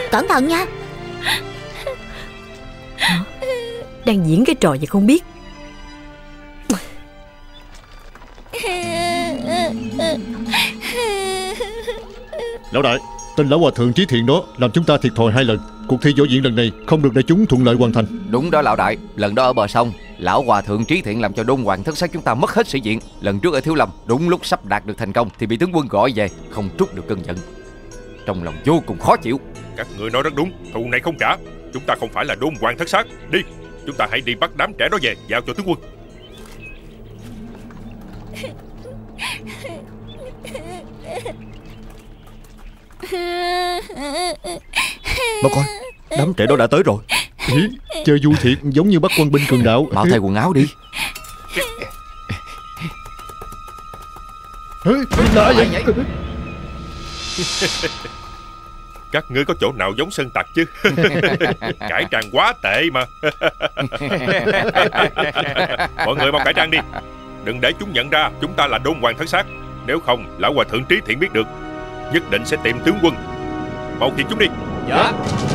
Cẩn thận nha. Đang diễn cái trò gì không biết. Lão đại, tên lão hòa thượng Trí Thiện đó làm chúng ta thiệt thòi 2 lần. Cuộc thi võ diễn lần này không được để chúng thuận lợi hoàn thành. Đúng đó lão đại, lần đó ở bờ sông, lão hòa thượng Trí Thiện làm cho Đôn Hoàng thất sát chúng ta mất hết sĩ diện. Lần trước ở Thiếu Lâm, đúng lúc sắp đạt được thành công thì bị tướng quân gọi về, không trút được cơn giận. Trong lòng vô cùng khó chịu. Các người nói rất đúng, thù này không trả. Chúng ta không phải là Đôn Hoàng thất sát. Đi, chúng ta hãy đi bắt đám trẻ đó về, giao cho tướng quân. Mau coi, đám trẻ đó đã tới rồi. Ý, chơi vui thiệt, giống như bắt quân binh cường đạo. Mau thay quần áo đi. Lạ vậy? Các ngươi có chỗ nào giống Sơn Tặc chứ? Cải trang quá tệ mà. Mọi người mau cải trang đi, đừng để chúng nhận ra chúng ta là Đôn Hoàng thất sát. Nếu không, lão hòa thượng Trí Thiện biết được, nhất định sẽ tìm tướng quân. Mau khiêng chúng đi. Dạ.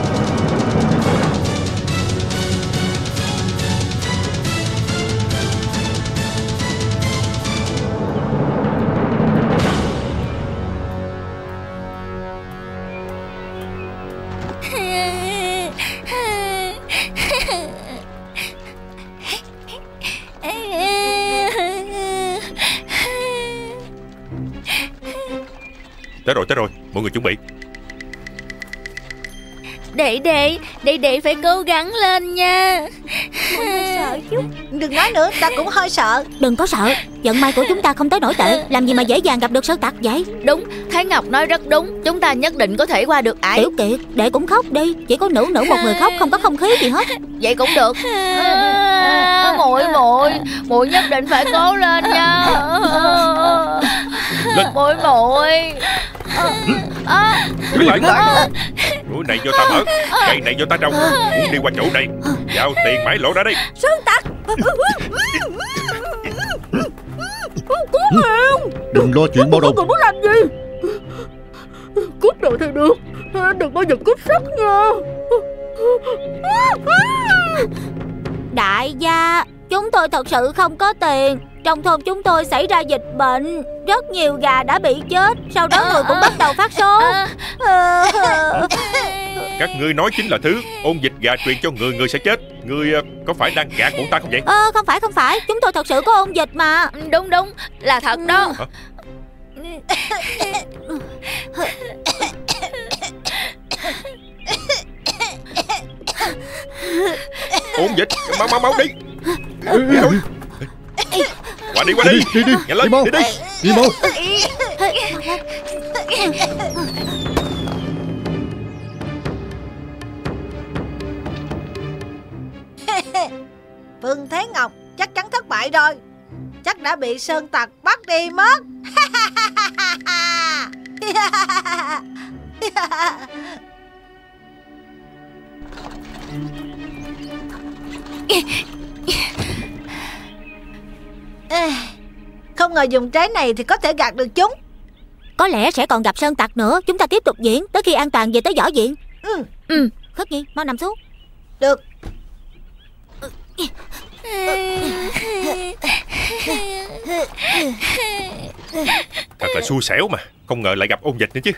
Tới rồi, mọi người chuẩn bị. Đệ phải cố gắng lên nha. Sợ chứ. Đừng nói nữa, ta cũng hơi sợ. Đừng có sợ, vận may của chúng ta không tới nổi tệ. Làm gì mà dễ dàng gặp được Sơn Tặc vậy? Đúng, Thái Ngọc nói rất đúng. Chúng ta nhất định có thể qua được ải. Tiểu Kiệt, đệ cũng khóc đi. Chỉ có nữ một người khóc, không có không khí gì hết. Vậy cũng được. Muội nhất định phải cố lên nha. Muội. Đứng lại. Núi này do ta mở, cây này do ta trồng. Muốn đi qua chỗ này, giao tiền mãi lộ ra đây. Sơn Tặc. Cứu Hiền. Đừng lo chuyện bao đồng. Còn muốn làm gì? Cướp đồ thì được, đừng bao giờ cướp sắc nha. Đại gia, chúng tôi thật sự không có tiền. Trong thôn chúng tôi xảy ra dịch bệnh, rất nhiều gà đã bị chết. Sau đó người cũng bắt đầu phát sốt. Các ngươi nói chính là thứ ôn dịch gà truyền cho người sẽ chết. Ngươi có phải đang gạt bọn ta không vậy? Không phải, chúng tôi thật sự có ôn dịch mà. Đúng, là thật đó. Hả? Ôn dịch, mau đi. Qua đi. Nhanh lên, đi mau. Phương Thế Ngọc chắc chắn thất bại rồi. Chắc đã bị Sơn Tặc bắt đi mất. Không ngờ dùng trái này thì có thể gạt được chúng. Có lẽ sẽ còn gặp Sơn Tặc nữa. Chúng ta tiếp tục diễn tới khi an toàn về tới võ viện. Khất Nhi, mau nằm xuống. Được. Thật là xui xẻo mà, không ngờ lại gặp ôn dịch nữa chứ.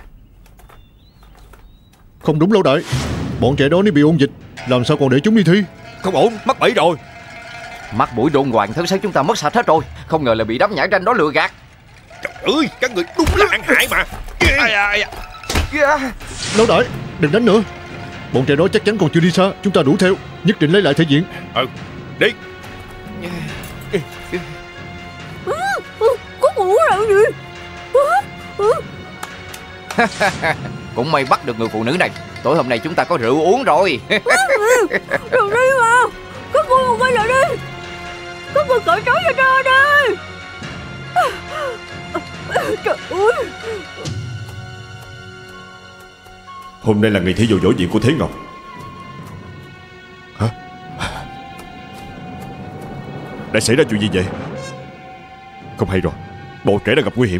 Không đúng lão đại, bọn trẻ đó nếu bị ôn dịch, làm sao còn để chúng đi thi? Không ổn, mắc bẫy rồi. Mắt mũi Đôn Hoàng thất sát chúng ta mất sạch hết rồi. Không ngờ là bị đám nhãi ranh đó lừa gạt. Trời ơi, các người đúng là ăn hại mà. Lão đại, đừng đánh nữa. Bọn trẻ đó chắc chắn còn chưa đi xa. Chúng ta đuổi theo, nhất định lấy lại thể diện. Đi. Có ngủ rồi gì? Cũng may bắt được người phụ nữ này. Tối hôm nay chúng ta có rượu uống rồi. Đừng đi mà. Các ngươi không quay lại đi. Các ngươi cởi trói cho ta đi. Trời ơi. Hôm nay là ngày thi vào võ viện của Thế Ngọc. Hả? Đã xảy ra chuyện gì vậy? Không hay rồi, bọn trẻ đã gặp nguy hiểm.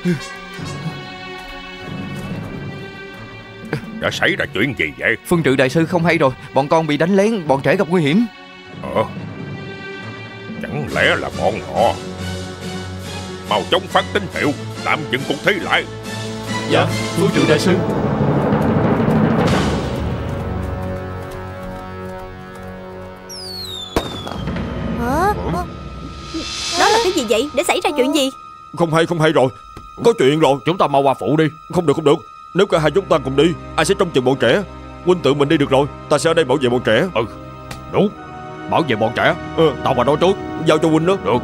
Đã xảy ra chuyện gì vậy? Phương Trự đại sư không hay rồi. Bọn con bị đánh lén, bọn trẻ gặp nguy hiểm. Chẳng lẽ là bọn họ? Mau chóng phát tín hiệu, tạm dừng cuộc thi lại. Dạ, Phương Trự đại sư. Đó là cái gì vậy? Để xảy ra chuyện gì? Không hay rồi. Có chuyện rồi. Chúng ta mau qua phụ đi. Không được. Nếu cả hai chúng ta cùng đi, ai sẽ trông chừng bọn trẻ? Huynh tự mình đi được rồi. Ta sẽ ở đây bảo vệ bọn trẻ. Đúng. Bảo vệ bọn trẻ. Tao vào đó trước. Giao cho Huynh đó. Được.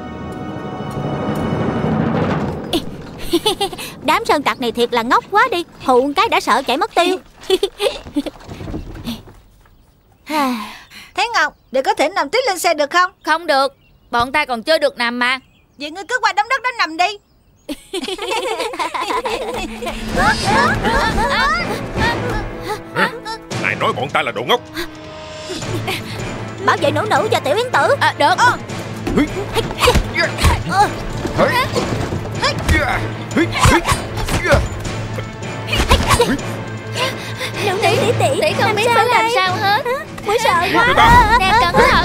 Đám sơn tặc này thiệt là ngốc quá đi. Hụ một cái đã sợ chạy mất tiêu. Thế Ngọc, để có thể nằm tiếp lên xe được không? Không được, bọn ta còn chưa được nằm mà. Vậy ngươi cứ qua đống đất đó nằm đi. Ai nói bọn ta là đồ ngốc? Bảo vệ nữ và tiểu yến tử. Được. Tỷ không biết phải làm sao hết. Ôi sợ quá. Nè cẩn thận.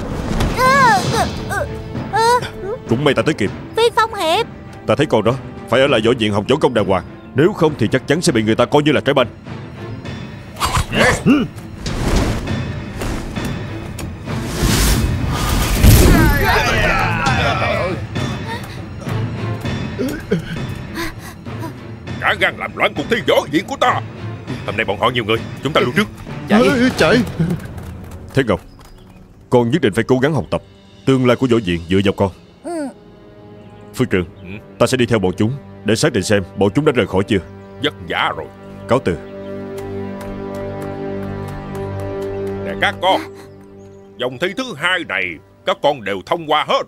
Cũng may ta tới kịp. Phi Phong Hiệp, Ta thấy con đó phải ở lại võ viện học võ công đàng hoàng. Nếu không thì chắc chắn sẽ bị người ta coi như là trái banh. Cả gan làm loạn cuộc thi võ viện của ta. Hôm nay bọn họ nhiều người, chúng ta lưu trước. Chạy. Thế Ngọc, con nhất định phải cố gắng học tập. Tương lai của võ viện dựa vào con. Phương Trượng, ta sẽ đi theo bọn chúng để xác định xem bọn chúng đã rời khỏi chưa. Vất vả rồi. Cáo từ. Nè các con, vòng thi thứ 2 này các con đều thông qua hết.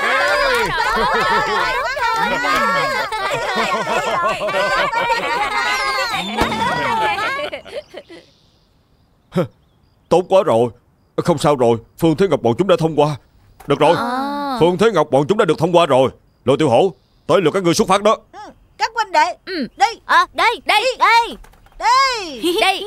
Tốt quá rồi. Không sao rồi, Phương Thế Ngọc bọn chúng đã thông qua. Được rồi, Phương Thế Ngọc bọn chúng đã được thông qua rồi. Lôi Tiểu Hổ, tới lượt các ngươi xuất phát đó. Các huynh đệ, đi. Đây.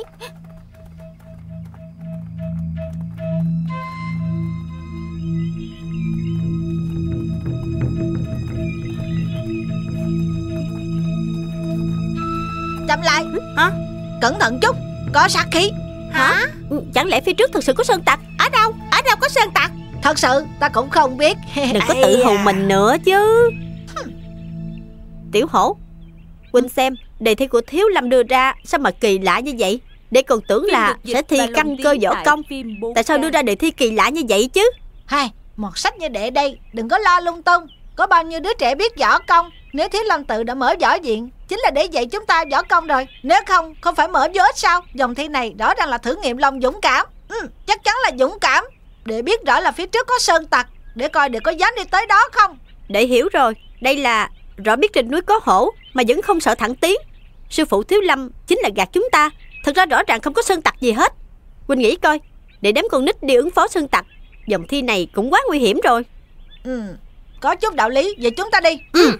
Chậm lại. Cẩn thận chút, có sát khí. Hả? Chẳng lẽ phía trước thực sự có sơn tặc? Ở đâu có sơn tặc? Thật sự ta cũng không biết. Đừng có tự hù mình nữa chứ. Tiểu Hổ, Huynh xem, đề thi của Thiếu Lâm đưa ra sao mà kỳ lạ như vậy? Để còn tưởng là sẽ thi căn cơ võ công. Tại sao đưa ra đề thi kỳ lạ như vậy chứ? Một sách như đệ đây, đừng có lo lung tung. Có bao nhiêu đứa trẻ biết võ công. Nếu Thiếu Lâm tự đã mở võ viện, chính là để dạy chúng ta võ công rồi. Nếu không phải mở võ sao? Dòng thi này rõ ràng là thử nghiệm lòng dũng cảm. Chắc chắn là dũng cảm. Để biết rõ là phía trước có sơn tặc, để coi để có dám đi tới đó không. Để hiểu rồi, đây là rõ biết trên núi có hổ mà vẫn không sợ thẳng tiến. Sư phụ Thiếu Lâm chính là gạt chúng ta. Thật ra rõ ràng không có sơn tặc gì hết. Huynh nghĩ coi, để đám con nít đi ứng phó sơn tặc, dòng thi này cũng quá nguy hiểm rồi. Có chút đạo lý, vậy chúng ta đi.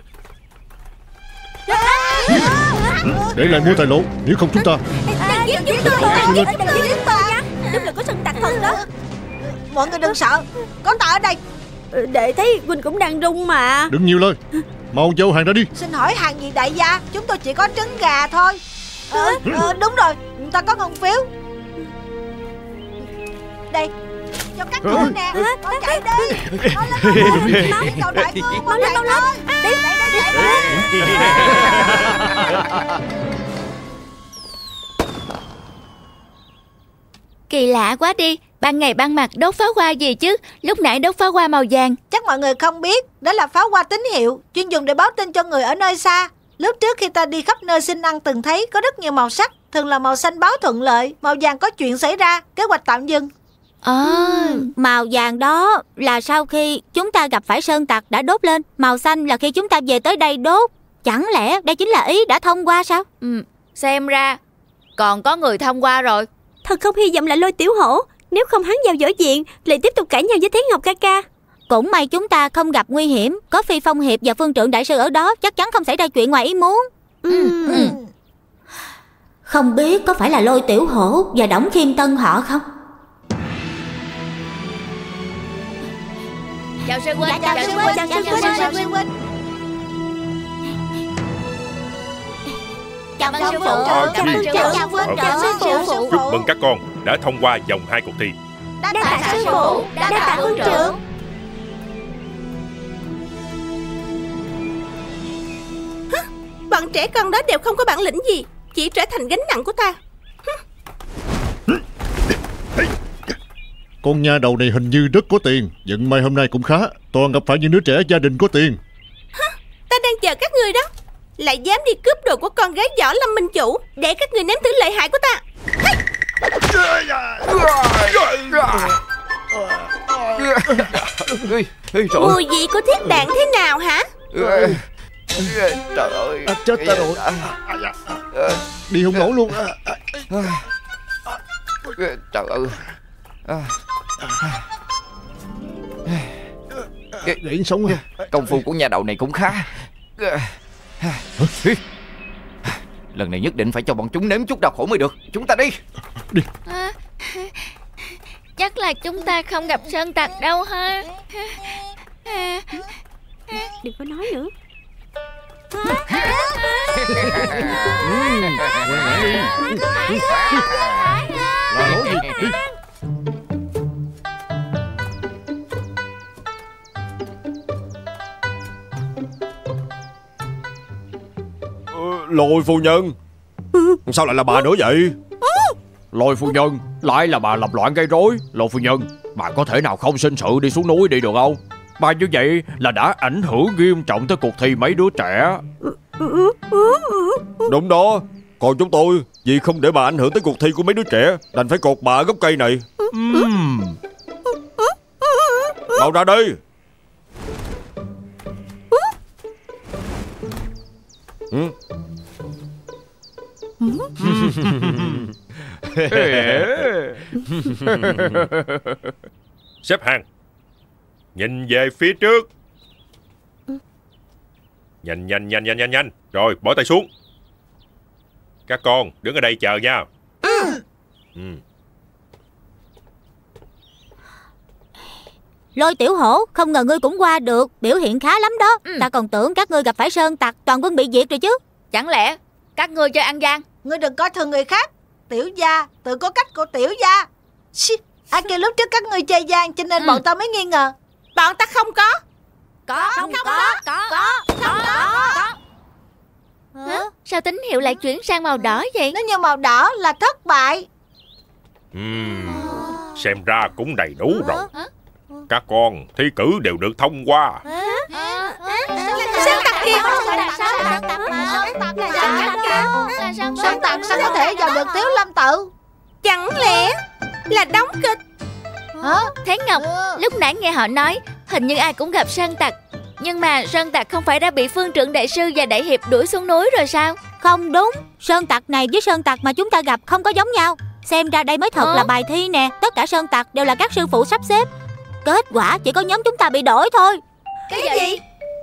Để lại mua tài lộ, nếu không chúng ta. Đúng là có sơn tặc thật đó. Mọi người đừng sợ, có ta ở đây. Đệ thấy Huynh cũng đang run mà. Đừng nhiều lời, mau giao hàng ra đi. Xin hỏi hàng gì đại gia? Chúng tôi chỉ có trứng gà thôi. Đúng rồi, ta có ngân phiếu. Đây, cho các cô nè. Con chạy đi. Mau lên, đại vương, mau lên. Đi. Kỳ lạ quá đi. Ban ngày ban mặt đốt pháo hoa gì chứ? Lúc nãy đốt pháo hoa màu vàng. Chắc mọi người không biết, đó là pháo hoa tín hiệu, chuyên dùng để báo tin cho người ở nơi xa. Lúc trước khi ta đi khắp nơi xin ăn từng thấy có rất nhiều màu sắc. Thường là màu xanh báo thuận lợi, màu vàng có chuyện xảy ra, kế hoạch tạm dừng. Màu vàng đó là sau khi chúng ta gặp phải sơn tặc đã đốt lên. Màu xanh là khi chúng ta về tới đây đốt. Chẳng lẽ đây chính là ý đã thông qua sao? Xem ra còn có người thông qua rồi. Thật không hy vọng lại Lôi Tiểu Hổ. Nếu không hắn vào võ viện lại tiếp tục cãi nhau với Thế Ngọc ca ca. Cũng may chúng ta không gặp nguy hiểm. Có Phi Phong Hiệp và Phương Trượng Đại Sư ở đó, chắc chắn không xảy ra chuyện ngoài ý muốn. Không biết có phải là Lôi Tiểu Hổ và Đổng Khiêm Tân họ không? Chào sư huynh. Chào sư huynh. Chào sư huynh. Chào mừng sư phụ. Chào sư phụ. Chúc mừng các con đã thông qua vòng 2 cuộc thi. Đa tạ sư phụ. Đa tạ Phương Trượng. Bọn trẻ con đó đều không có bản lĩnh gì, chỉ trở thành gánh nặng của ta. Con nha đầu này hình như rất có tiền. Vận may hôm nay cũng khá. Toàn gặp phải những đứa trẻ gia đình có tiền. Ta đang chờ các người đó, lại dám đi cướp đồ của con gái Võ Lâm Minh Chủ, để các người nếm thử lợi hại của ta. Mùi vị của thiết đạn thế nào hả? Trời ơi, Chết ta rồi. Đi không nổi luôn. Trời ơi. Để sống à. Công phu của nhà đầu này cũng khá. Lần này nhất định phải cho bọn chúng nếm chút đau khổ mới được. Chúng ta đi. Chắc là chúng ta không gặp sơn tặc đâu ha. Đừng có nói nữa. Là lỗi gì? Đi. Lôi phu nhân. Sao lại là bà nữa vậy? Lôi phu nhân, lại là bà làm loạn gây rối. Lôi phu nhân, bà có thể nào không sinh sự đi xuống núi đi được không? Bà như vậy là đã ảnh hưởng nghiêm trọng tới cuộc thi mấy đứa trẻ. Đúng đó. Còn chúng tôi, vì không để bà ảnh hưởng tới cuộc thi của mấy đứa trẻ, đành phải cột bà ở gốc cây này. Mau ra đi. Xếp hàng. Nhìn về phía trước. Nhanh. Rồi bỏ tay xuống. Các con đứng ở đây chờ nha. Lôi Tiểu Hổ, không ngờ ngươi cũng qua được. Biểu hiện khá lắm đó. Ta còn tưởng các ngươi gặp phải sơn tặc, toàn quân bị diệt rồi chứ. Chẳng lẽ các ngươi chơi ăn gian? Ngươi đừng coi thường người khác. Tiểu gia tự có cách của tiểu gia. Ai kêu lúc trước các ngươi chơi gian, cho nên bọn ta mới nghi ngờ. Bọn ta không có. Không có. Sao tín hiệu lại chuyển sang màu đỏ vậy? Nếu như màu đỏ là thất bại. Xem ra cũng đầy đủ rồi. Các con thi cử đều được thông qua. Sơn tặc kìa. Sơn tặc sao có thể vào được Tiếu Lâm Tự? Chẳng lẽ là đóng kịch? Thế Ngọc, lúc nãy nghe họ nói hình như ai cũng gặp sơn tặc. Nhưng mà sơn tặc không phải đã bị Phương Trượng Đại Sư và Đại Hiệp đuổi xuống núi rồi sao? Không đúng. Sơn tặc này với sơn tặc mà chúng ta gặp không có giống nhau. Xem ra đây mới thật là bài thi nè. Tất cả sơn tặc đều là các sư phụ sắp xếp. Kết quả chỉ có nhóm chúng ta bị đổi thôi. Cái gì?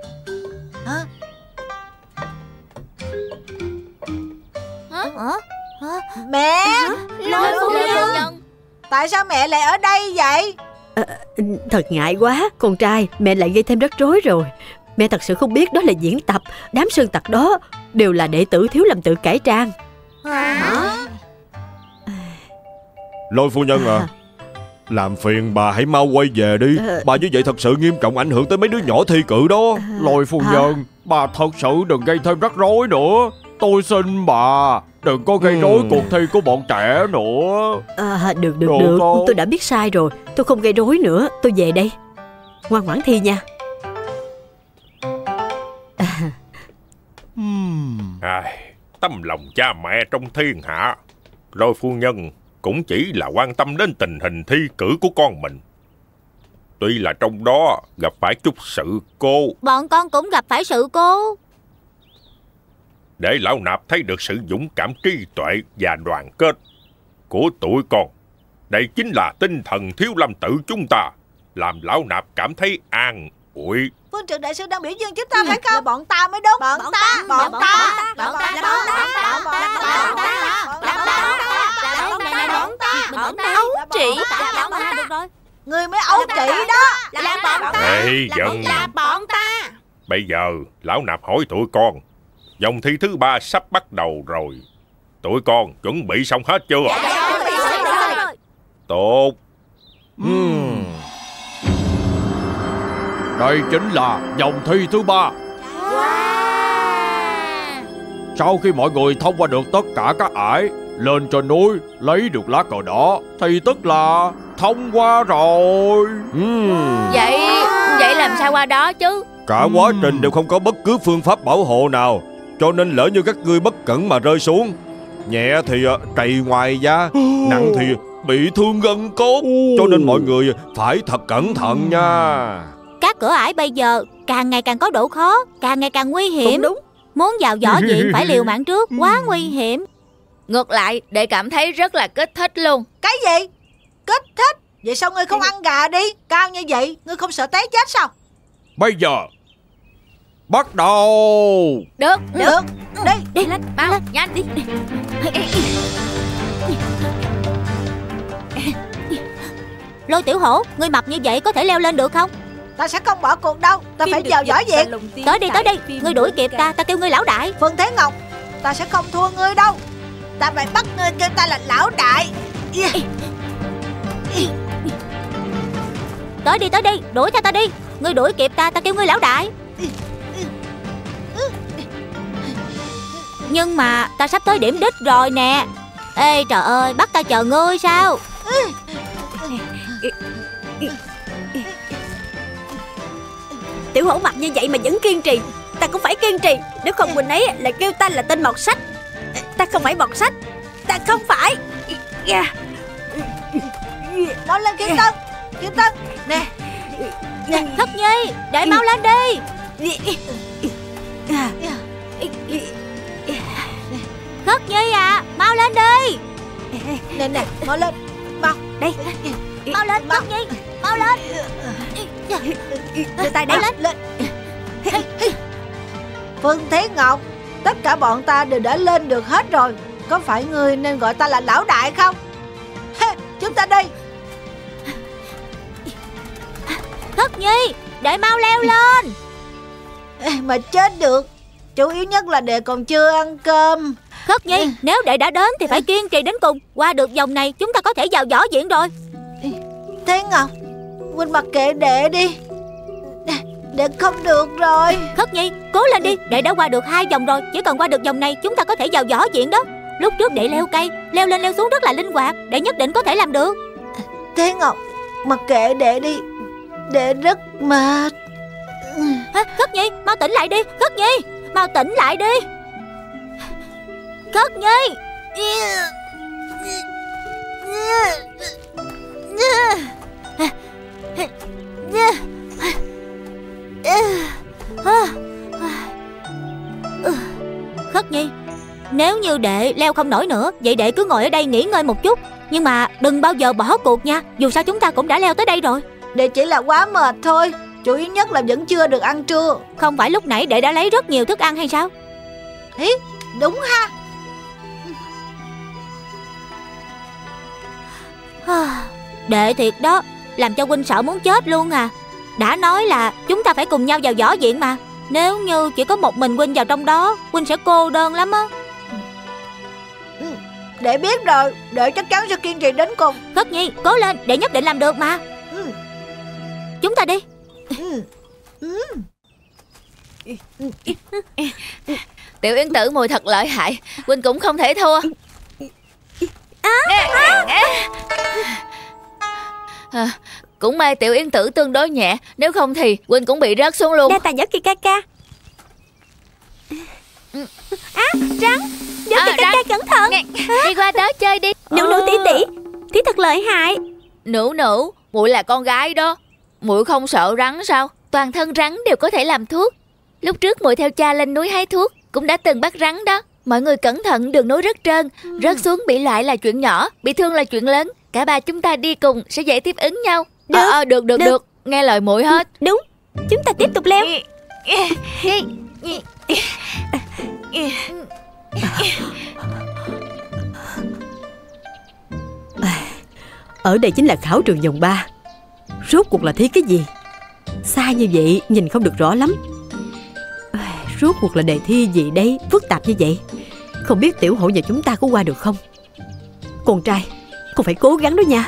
Mẹ, Lôi phu nhân. tại sao mẹ lại ở đây vậy? Thật ngại quá. Con trai, mẹ lại gây thêm rắc rối rồi. Mẹ thật sự không biết đó là diễn tập. Đám sơn tặc đó đều là đệ tử Thiếu Lâm Tự cải trang. Lôi phu nhân à, làm phiền bà hãy mau quay về đi. Bà như vậy thật sự nghiêm trọng ảnh hưởng tới mấy đứa nhỏ thi cử đó. Lôi phu nhân, bà thật sự đừng gây thêm rắc rối nữa. Tôi xin bà, đừng có gây rối cuộc thi của bọn trẻ nữa. Được. Con. Tôi đã biết sai rồi. Tôi không gây rối nữa. Tôi về đây. Ngoan ngoãn thi nha. Tấm lòng cha mẹ trong thiên hạ. Lôi phu nhân cũng chỉ là quan tâm đến tình hình thi cử của con mình. Tuy là trong đó gặp phải chút sự cố. Bọn con cũng gặp phải sự cố. Để lão nạp thấy được sự dũng cảm, trí tuệ và đoàn kết của tụi con. Đây chính là tinh thần Thiếu Lâm Tự chúng ta. làm lão nạp cảm thấy an ủi. Phương trưởng đại sư đang biểu dương chúng ta phải không? Là bọn ta mới đúng. Bọn ta. Ấu trĩ. Người mới ấu trĩ đó. Ê, giận. Bây giờ lão nạp hỏi tụi con, vòng thi thứ 3 sắp bắt đầu rồi, tụi con chuẩn bị xong hết chưa? Tốt. Đây chính là vòng thi thứ 3. Sau khi mọi người thông qua được tất cả các ải, lên trên núi lấy được lá cờ đỏ thì tức là thông qua rồi. Vậy làm sao qua đó chứ? Cả quá trình đều không có bất cứ phương pháp bảo hộ nào, cho nên lỡ như các ngươi bất cẩn mà rơi xuống, nhẹ thì trầy ngoài da, nặng thì bị thương gân cốt. Cho nên mọi người phải thật cẩn thận nha. Các cửa ải bây giờ càng ngày càng có độ khó, càng ngày càng nguy hiểm. Cũng đúng. Muốn vào võ viện phải liều mạng trước, quá nguy hiểm. Ngược lại, đệ cảm thấy rất là kích thích luôn. Cái gì? Kích thích? Vậy sao ngươi không ăn gà đi? Cao như vậy, ngươi không sợ té chết sao? Bây giờ bắt đầu. Được. Đi lên, mau, nhanh đi. Lôi Tiểu Hổ, ngươi mập như vậy có thể leo lên được không? Ta sẽ không bỏ cuộc đâu. Ta phải vào võ viện. Tới đi, ngươi đuổi kịp ta kêu ngươi lão đại. Phương Thế Ngọc, ta sẽ không thua ngươi đâu. Ta phải bắt ngươi kêu ta là lão đại. Tới đi, đuổi theo ta đi. Ngươi đuổi kịp ta kêu ngươi lão đại. Nhưng mà ta sắp tới điểm đích rồi nè. Ê trời ơi, bắt ta chờ ngươi sao? Tiểu Hổ mặt như vậy mà vẫn kiên trì, ta cũng phải kiên trì. Nếu không Quỳnh ấy lại kêu ta là tên mọt sách. Ta không phải mọt sách. Ta không phải. Mau lên Kim Tân. Kim Tân nè. Thất Nhi, để mau lên đi. Thất Nhi à, mau lên đi. Nè, mau lên. Mau. Đây. Mau lên Thất Nhi, mau lên. Đưa tay đây. Lên. Phương Thế Ngọc, tất cả bọn ta đều đã lên được hết rồi. Có phải ngươi nên gọi ta là lão đại không? Chúng ta đi. Thất Nhi, để mau leo lên. Mà chết được. Chủ yếu nhất là đệ còn chưa ăn cơm. Thất Nhi, nếu đệ đã đến thì phải kiên trì đến cùng. Qua được vòng này chúng ta có thể vào võ viện rồi. Thế Ngọc, huynh mặc kệ đệ đi. Đệ không được rồi. Thất Nhi, cố lên đi. Đệ đã qua được 2 vòng rồi. Chỉ cần qua được vòng này chúng ta có thể vào võ viện đó. Lúc trước đệ leo cây, leo lên leo xuống rất là linh hoạt. Đệ nhất định có thể làm được. Thế Ngọc, mặc kệ đệ đi. Đệ rất mệt. Thất Nhi, mau tỉnh lại đi. Thất Nhi, mau tỉnh lại đi. Thất Nhi. Thất Nhi, nếu như đệ leo không nổi nữa, vậy đệ cứ ngồi ở đây nghỉ ngơi một chút. Nhưng mà đừng bao giờ bỏ cuộc nha. Dù sao chúng ta cũng đã leo tới đây rồi. Đệ chỉ là quá mệt thôi. Chủ yếu nhất là vẫn chưa được ăn trưa. Không phải lúc nãy đệ đã lấy rất nhiều thức ăn hay sao? Ý, đúng ha. Đệ thiệt đó, làm cho huynh sợ muốn chết luôn à. Đã nói là chúng ta phải cùng nhau vào võ viện mà. Nếu như chỉ có một mình huynh vào trong đó, huynh sẽ cô đơn lắm á. Đệ biết rồi, đệ chắc chắn sẽ kiên trì đến cùng. Thất Nhi, cố lên, đệ nhất định làm được mà. Chúng ta đi. Tiểu Yên Tử mùi thật lợi hại, huynh cũng không thể thua. Cũng may Tiểu Yên Tử tương đối nhẹ, nếu không thì huynh cũng bị rớt xuống luôn. Đa tài nhớ kìa ca ca. Rắn. Nhớ kìa ca ca, cẩn thận. Đi qua đó chơi đi. Nụ nụ tỷ tỷ, tỷ thật lợi hại. Nụ, muội là con gái đó. Muội không sợ rắn sao? Toàn thân rắn đều có thể làm thuốc. Lúc trước muội theo cha lên núi hái thuốc, cũng đã từng bắt rắn đó. Mọi người cẩn thận, đường núi rất trơn. Rớt xuống bị loại là chuyện nhỏ, bị thương là chuyện lớn. Cả ba chúng ta đi cùng sẽ dễ tiếp ứng nhau. Được. Nghe lời muội hết. Đúng, chúng ta tiếp tục leo. Ở đây chính là khảo trường vòng 3. Rốt cuộc là thi cái gì? Xa như vậy nhìn không được rõ lắm. Rốt cuộc là đề thi gì đây? Phức tạp như vậy. Không biết tiểu hổ nhà chúng ta có qua được không? Con trai, con phải cố gắng đó nha.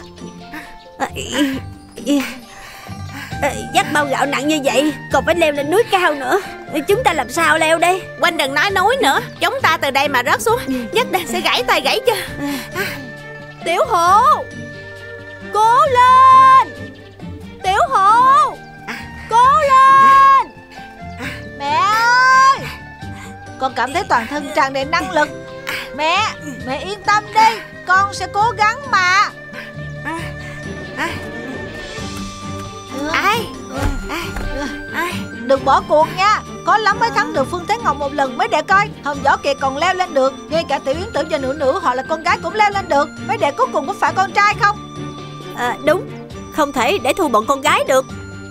Dắt bao gạo nặng như vậy, còn phải leo lên núi cao nữa. Chúng ta làm sao leo đây? Huynh đừng nói núi nữa. Chúng ta từ đây mà rớt xuống nhất định sẽ gãy tay gãy chân. Tiểu hổ, cố lên. Tiểu hổ, cố lên. Mẹ ơi, con cảm thấy toàn thân tràn đầy năng lực. Mẹ yên tâm đi, con sẽ cố gắng mà. Đừng bỏ cuộc nha. Khó lắm mới thắng được Phương Thế Ngọc một lần. Mấy đệ coi, Hồng Võ Kiệt còn leo lên được. Ngay cả Tiểu Yến Tử và Nữ Nữ họ là con gái cũng leo lên được. Mấy đệ cuối cùng có phải con trai không? Đúng, không thể để thua bọn con gái được.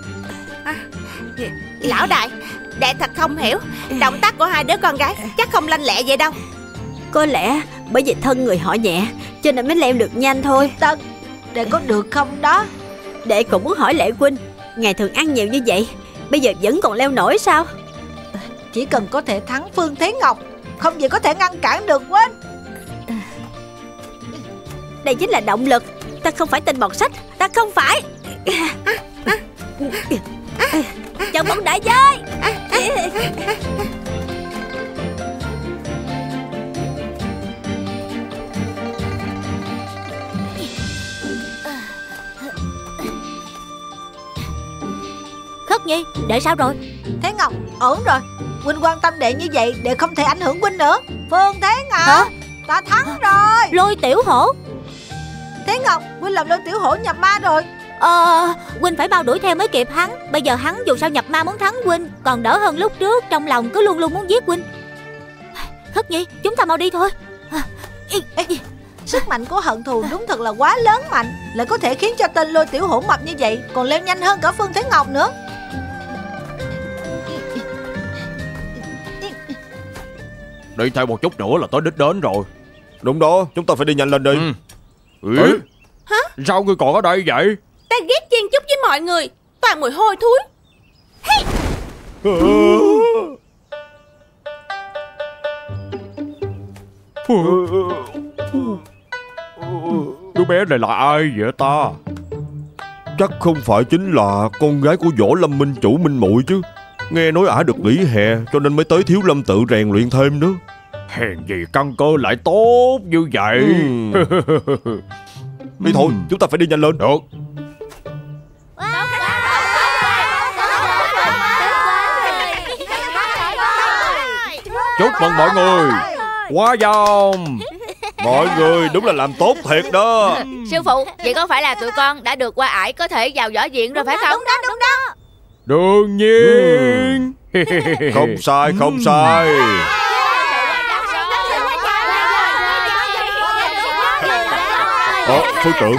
Lão đại, đệ thật không hiểu. Động tác của hai đứa con gái chắc không lanh lẹ vậy đâu. Có lẽ bởi vì thân người họ nhẹ cho nên mới leo được nhanh thôi. Tân, đệ có được không đó? Đệ cũng muốn hỏi Lệ Huynh, ngày thường ăn nhiều như vậy, bây giờ vẫn còn leo nổi sao? Chỉ cần có thể thắng Phương Thế Ngọc, không gì có thể ngăn cản được Huynh. Đây chính là động lực. Ta không phải tên bọt sách. Ta không phải. Chào mừng đại giới. Khất Nhi, đệ sao rồi? Thế Ngọc, ổn rồi. Huynh quan tâm đệ như vậy, đệ không thể ảnh hưởng Huynh nữa. Phương Thế Ngọc, hả? Ta thắng rồi. Lôi Tiểu Hổ. Thế Ngọc, Huynh làm Lôi Tiểu Hổ nhập ma rồi. Huynh phải bao đuổi theo mới kịp hắn. Bây giờ hắn dù sao nhập ma muốn thắng Huynh, còn đỡ hơn lúc trước trong lòng cứ luôn luôn muốn giết Huynh. Khất Nhi, chúng ta mau đi thôi. Sức mạnh của hận thù đúng thật là quá lớn mạnh, lại có thể khiến cho tên Lôi Tiểu Hổ mập như vậy còn leo nhanh hơn cả Phương Thế Ngọc nữa. Đi thêm một chút nữa là tới đích đến rồi. Đúng đó, chúng ta phải đi nhanh lên đi. Hả? Sao ngươi còn ở đây vậy? Ta ghét chen chúc với mọi người, toàn mùi hôi thối. Đứa bé này là ai vậy ta? Chắc không phải chính là con gái của Võ Lâm Minh chủ Minh Muội chứ. Nghe nói ả được nghỉ hè cho nên mới tới Thiếu Lâm tự rèn luyện thêm nữa. Hèn gì căn cơ lại tốt như vậy. Đi thôi, chúng ta phải đi nhanh lên. Được. Chúc mừng mọi người. Qua vòng. Mọi người đúng là làm tốt thiệt đó. Sư phụ, vậy có phải là tụi con đã được qua ải có thể vào võ viện rồi phải không? Đúng đó. Đương nhiên. Không sai, không sai. Phương Trượng.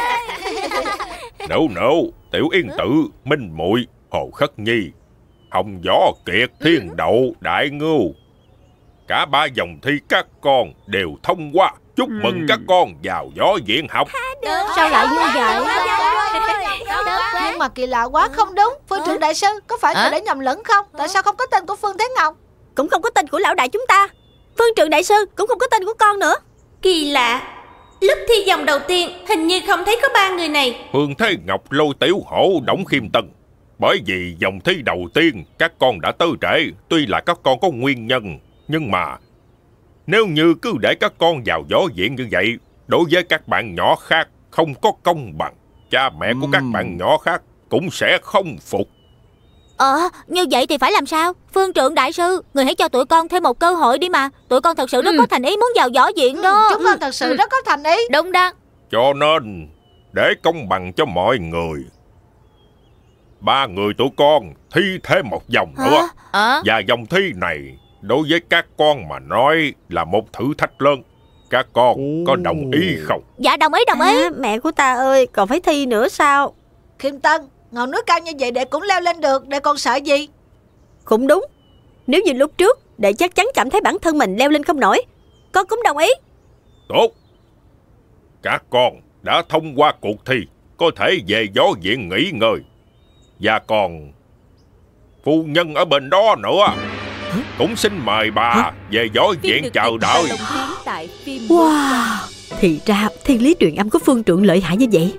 No, Tiểu Yên Tử, Minh Muội, Hồ Khất Nhi, Hồng Võ Kiệt, Thiên Đậu, Đại Ngưu, cả 3 vòng thi các con đều thông qua. Chúc mừng các con vào võ viện học. Sao lại như vậy? Nhưng mà kỳ lạ quá không đúng. Phương Trượng đại sư, có phải người đã nhầm lẫn không? Tại sao không có tên của Phương Thế Ngọc? Cũng không có tên của lão đại chúng ta. Phương Trượng đại sư cũng không có tên của con nữa. Kỳ lạ, lúc thi vòng đầu tiên hình như không thấy có 3 người này. Phương Thế Ngọc, Lôi Tiểu Hổ, Đổng Khiêm Tân. Bởi vì vòng thi đầu tiên các con đã tới trễ. Tuy là các con có nguyên nhân, nhưng mà nếu như cứ để các con vào võ viện như vậy, đối với các bạn nhỏ khác không có công bằng. Cha mẹ của các bạn nhỏ khác cũng sẽ không phục. Như vậy thì phải làm sao? Phương Trượng đại sư, người hãy cho tụi con thêm một cơ hội đi mà. Tụi con thật sự rất có thành ý muốn vào võ viện đó. Chúng con thật sự rất có thành ý. Đúng đó. Cho nên để công bằng cho mọi người, 3 người tụi con thi thêm một vòng nữa. Và vòng thi này đối với các con mà nói là một thử thách lớn. Các con có đồng ý không? Dạ đồng ý. Mẹ của ta ơi, còn phải thi nữa sao? Khiêm Tân, ngọn núi cao như vậy đệ cũng leo lên được, đệ còn sợ gì? Cũng đúng. Nếu như lúc trước đệ chắc chắn cảm thấy bản thân mình leo lên không nổi. Con cũng đồng ý. Tốt. Các con đã thông qua cuộc thi, có thể về võ viện nghỉ ngơi. Và còn phu nhân ở bên đó nữa, cũng xin mời bà về võ viện chờ đợi. Wow, thì ra thiên lý truyền âm của Phương Trượng lợi hại như vậy.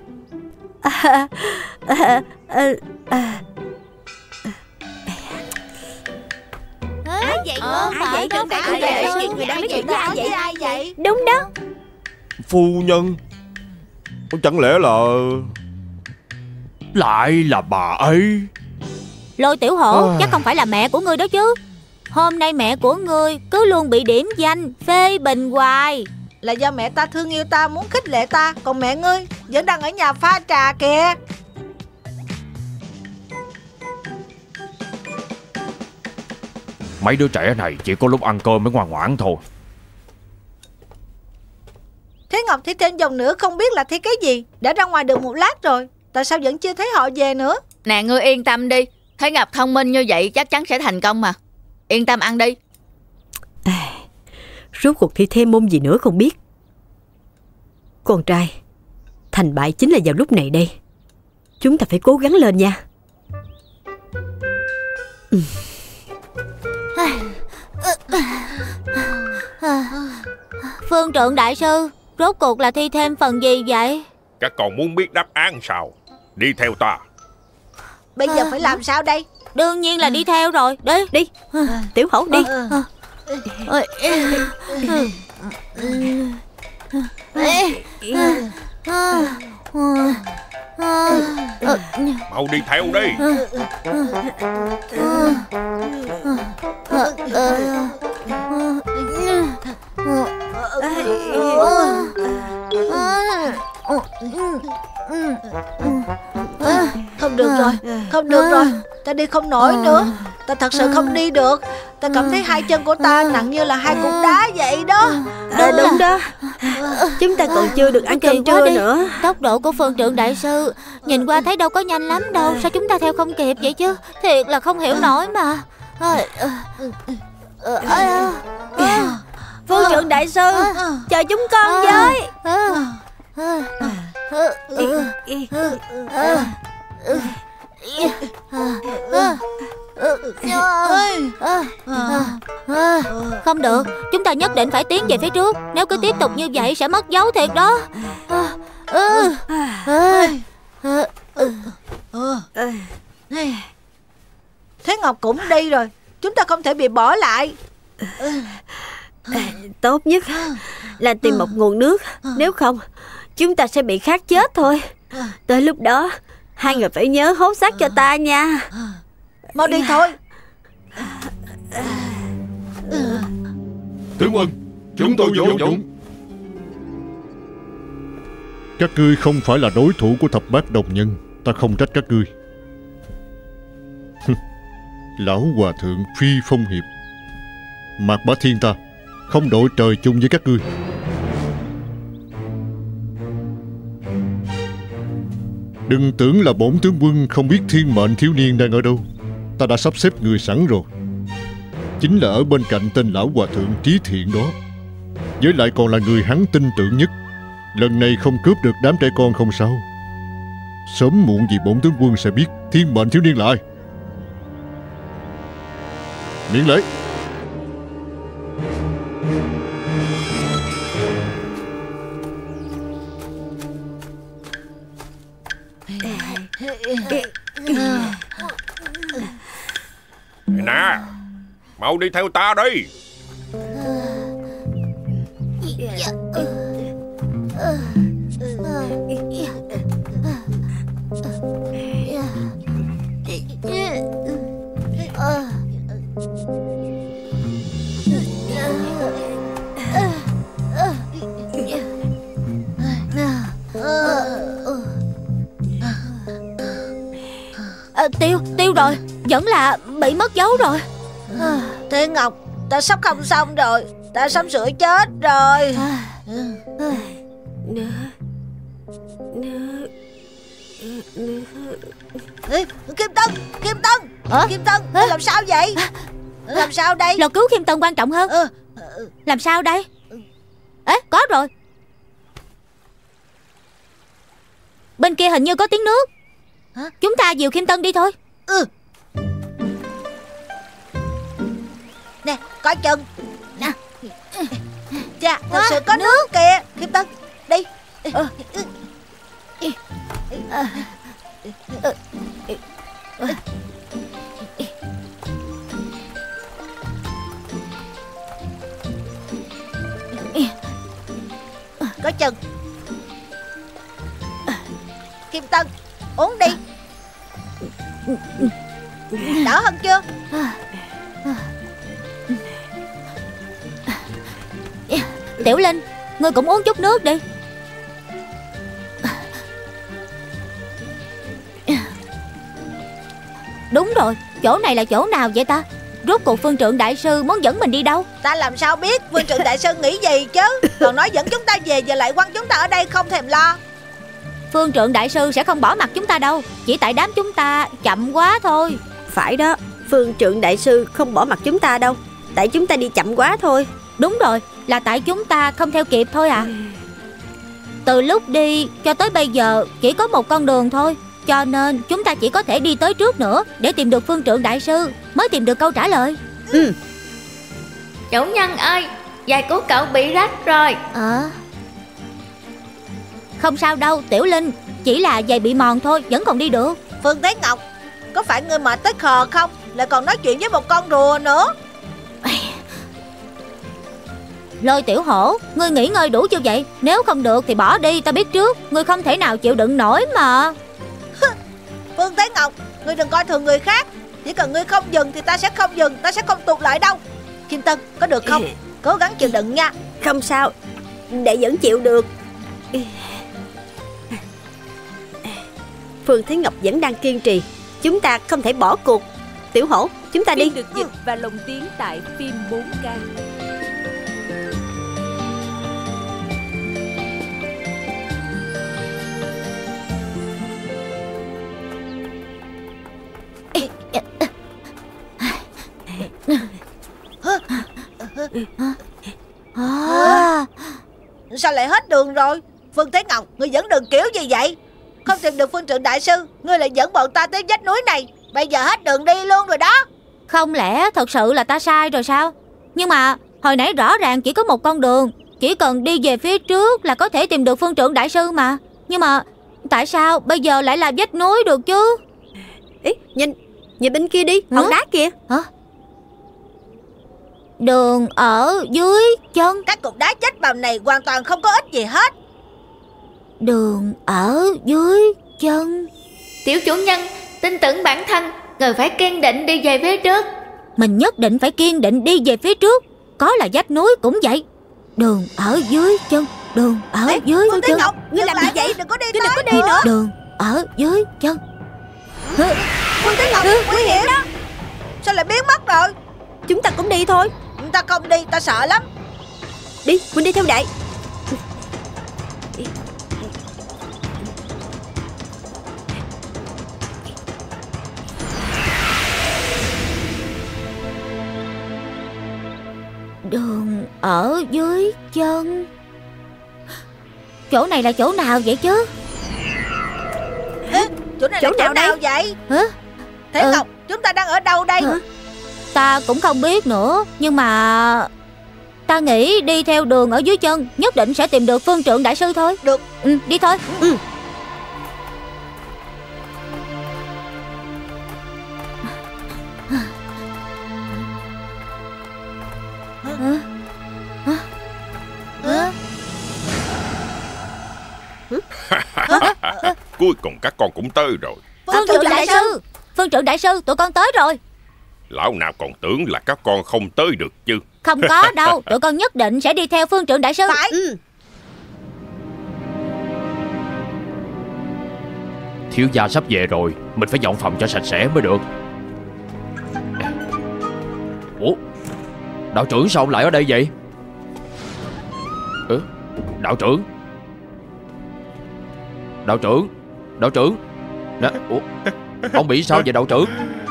Ai vậy? Ai vậy? Người đang nói chuyện với ai vậy? Đúng đó. Phu nhân. Chẳng lẽ là... Lại là bà ấy. Lôi Tiểu Hổ, chắc không phải là mẹ của ngươi đó chứ? Hôm nay mẹ của ngươi cứ luôn bị điểm danh, phê bình hoài. Là do mẹ ta thương yêu ta, muốn khích lệ ta. Còn mẹ ngươi vẫn đang ở nhà pha trà kìa. Mấy đứa trẻ này chỉ có lúc ăn cơm mới ngoan ngoãn thôi. Thế Ngọc thi thêm vòng nữa không biết là thi cái gì. Đã ra ngoài được một lát rồi, tại sao vẫn chưa thấy họ về nữa? Nè ngươi yên tâm đi, Thế Ngọc thông minh như vậy chắc chắn sẽ thành công mà. Yên tâm ăn đi. Rốt cuộc thi thêm môn gì nữa không biết. Con trai, thành bại chính là vào lúc này đây. Chúng ta phải cố gắng lên nha. Phương Trượng đại sư, rốt cuộc là thi thêm phần gì vậy? Các con muốn biết đáp án sao? Đi theo ta. Bây giờ phải làm sao đây? Đương nhiên là đi theo rồi. Đi. Tiểu Hổ đi. Mau đi theo đi. Không được rồi, không được rồi. Ta đi không nổi nữa. Ta thật sự không đi được. Ta cảm thấy hai chân của ta nặng như là hai cục đá vậy đó. Đúng đó. Chúng ta còn chưa được ăn cơm trưa nữa. Tốc độ của Phương Trượng đại sư nhìn qua thấy đâu có nhanh lắm đâu. Sao chúng ta theo không kịp vậy chứ? Thiệt là không hiểu nổi mà. Phương Trượng đại sư, chờ chúng con với. Không được, chúng ta nhất định phải tiến về phía trước. Nếu cứ tiếp tục như vậy sẽ mất dấu thiệt đó. Thế Ngọc cũng đi rồi, chúng ta không thể bị bỏ lại. Tốt nhất là tìm một nguồn nước. Nếu không chúng ta sẽ bị khát chết thôi. Tới lúc đó hai người phải nhớ hốt xác cho ta nha. Mau đi thôi. Tướng quân, chúng tôi vô dụng. Các ngươi không phải là đối thủ của thập bát đồng nhân. Ta không trách các ngươi. Lão hòa thượng Phi Phong Hiệp, Mạc Bá Thiên ta không đội trời chung với các ngươi. Đừng tưởng là bổn tướng quân không biết thiên mệnh thiếu niên đang ở đâu. Ta đã sắp xếp người sẵn rồi. Chính là ở bên cạnh tên lão hòa thượng Trí Thiện đó. Với lại còn là người hắn tin tưởng nhất. Lần này không cướp được đám trẻ con không sao. Sớm muộn gì bổn tướng quân sẽ biết thiên mệnh thiếu niên là ai. Miễn lễ. Nè, mau đi theo ta đi. Tiêu rồi, vẫn là bị mất dấu rồi. Thế Ngọc, ta sắp không xong rồi. Ta sắp sửa chết rồi. Nữa Kim Tân, Kim Tân, Kim Tân, làm sao vậy? Làm sao đây? Lo cứu Kim Tân quan trọng hơn. Làm sao đây? Có rồi. Bên kia hình như có tiếng nước. Chúng ta dìu Kim Tân đi thôi. Nè, coi chừng. Nè. Chà, thật sự có nước kìa. Kim Tân, đi. Có chừng. Kim Tân, uống đi. Đỡ hơn chưa? Tiểu Linh, ngươi cũng uống chút nước đi. Đúng rồi, chỗ này là chỗ nào vậy ta? Rốt cuộc Phương Trượng Đại Sư muốn dẫn mình đi đâu? Ta làm sao biết Phương Trượng Đại Sư nghĩ gì chứ. Còn nói dẫn chúng ta về, giờ lại quăng chúng ta ở đây không thèm lo. Phương Trượng Đại Sư sẽ không bỏ mặt chúng ta đâu. Chỉ tại đám chúng ta chậm quá thôi. Phải đó, Phương Trượng Đại Sư không bỏ mặt chúng ta đâu. Tại chúng ta đi chậm quá thôi. Đúng rồi, là tại chúng ta không theo kịp thôi à. Từ lúc đi cho tới bây giờ chỉ có một con đường thôi. Cho nên chúng ta chỉ có thể đi tới trước nữa để tìm được Phương Trượng Đại Sư, mới tìm được câu trả lời. Chủ nhân ơi, giày của cậu bị rách rồi. Không sao đâu Tiểu Linh, chỉ là giày bị mòn thôi, vẫn còn đi được. Phương Thế Ngọc, có phải ngươi mệt tới khờ không? Lại còn nói chuyện với một con rùa nữa. Lôi Tiểu Hổ, ngươi nghỉ ngơi đủ chưa vậy? Nếu không được thì bỏ đi, ta biết trước. Ngươi không thể nào chịu đựng nổi mà. Phương Thế Ngọc, ngươi đừng coi thường người khác. Chỉ cần ngươi không dừng thì ta sẽ không dừng, ta sẽ không tụt lại đâu. Kim Tân, có được không? Cố gắng chịu đựng nha. Không sao, đệ vẫn chịu được. Phương Thế Ngọc vẫn đang kiên trì. Chúng ta không thể bỏ cuộc. Tiểu Hổ, chúng ta đi. Phim được dịch và lồng tiếng tại Phim 4K. Sao lại hết đường rồi? Phương Thế Ngọc, ngươi dẫn đường kiểu gì vậy? Không tìm được Phương Trượng Đại Sư, ngươi lại dẫn bọn ta tới vách núi này. Bây giờ hết đường đi luôn rồi đó. Không lẽ thật sự là ta sai rồi sao? Nhưng mà hồi nãy rõ ràng chỉ có một con đường, chỉ cần đi về phía trước là có thể tìm được Phương Trượng Đại Sư mà. Nhưng mà tại sao bây giờ lại là vách núi được chứ? Ý, nhìn bên kia đi, hòn đá kìa. Đường ở dưới chân. Các cục đá chết bầm này hoàn toàn không có ích gì hết. Đường ở dưới chân. Tiểu chủ nhân, tin tưởng bản thân, người phải kiên định đi về phía trước. Mình nhất định phải kiên định đi về phía trước. Có là vách núi cũng vậy. Đường ở dưới chân. Đường ở dưới Phương chân. Thế Ngọc, Ngươi làm gì vậy? Đừng có đi, Ngươi đừng có đi nữa. Đường ở dưới chân. Phương Thế Ngọc, nguy hiểm đó. Sao lại biến mất rồi? Chúng ta cũng đi thôi. Ta không đi, ta sợ lắm. Đi, Quỳnh đi theo đệ. Đường ở dưới chân. Chỗ này là chỗ nào vậy chứ? Chỗ này là chỗ nào vậy? Thế Ngọc, chúng ta đang ở đâu đây? Ta cũng không biết nữa. Nhưng mà ta nghĩ đi theo đường ở dưới chân nhất định sẽ tìm được Phương Trượng Đại Sư thôi. Được. Đi thôi. Cuối cùng các con cũng tới rồi. Phương Trượng Đại Sư, Phương Trượng Đại Sư, tụi con tới rồi. Lão nào còn tưởng là các con không tới được chứ. Không có đâu, tụi con nhất định sẽ đi theo Phương Trượng Đại Sư. Phải. Thiếu gia sắp về rồi, mình phải dọn phòng cho sạch sẽ mới được. Ủa, đạo trưởng sao ông lại ở đây vậy? Đạo trưởng. Đạo trưởng. Nè, ủa, ông bị sao vậy đội trưởng?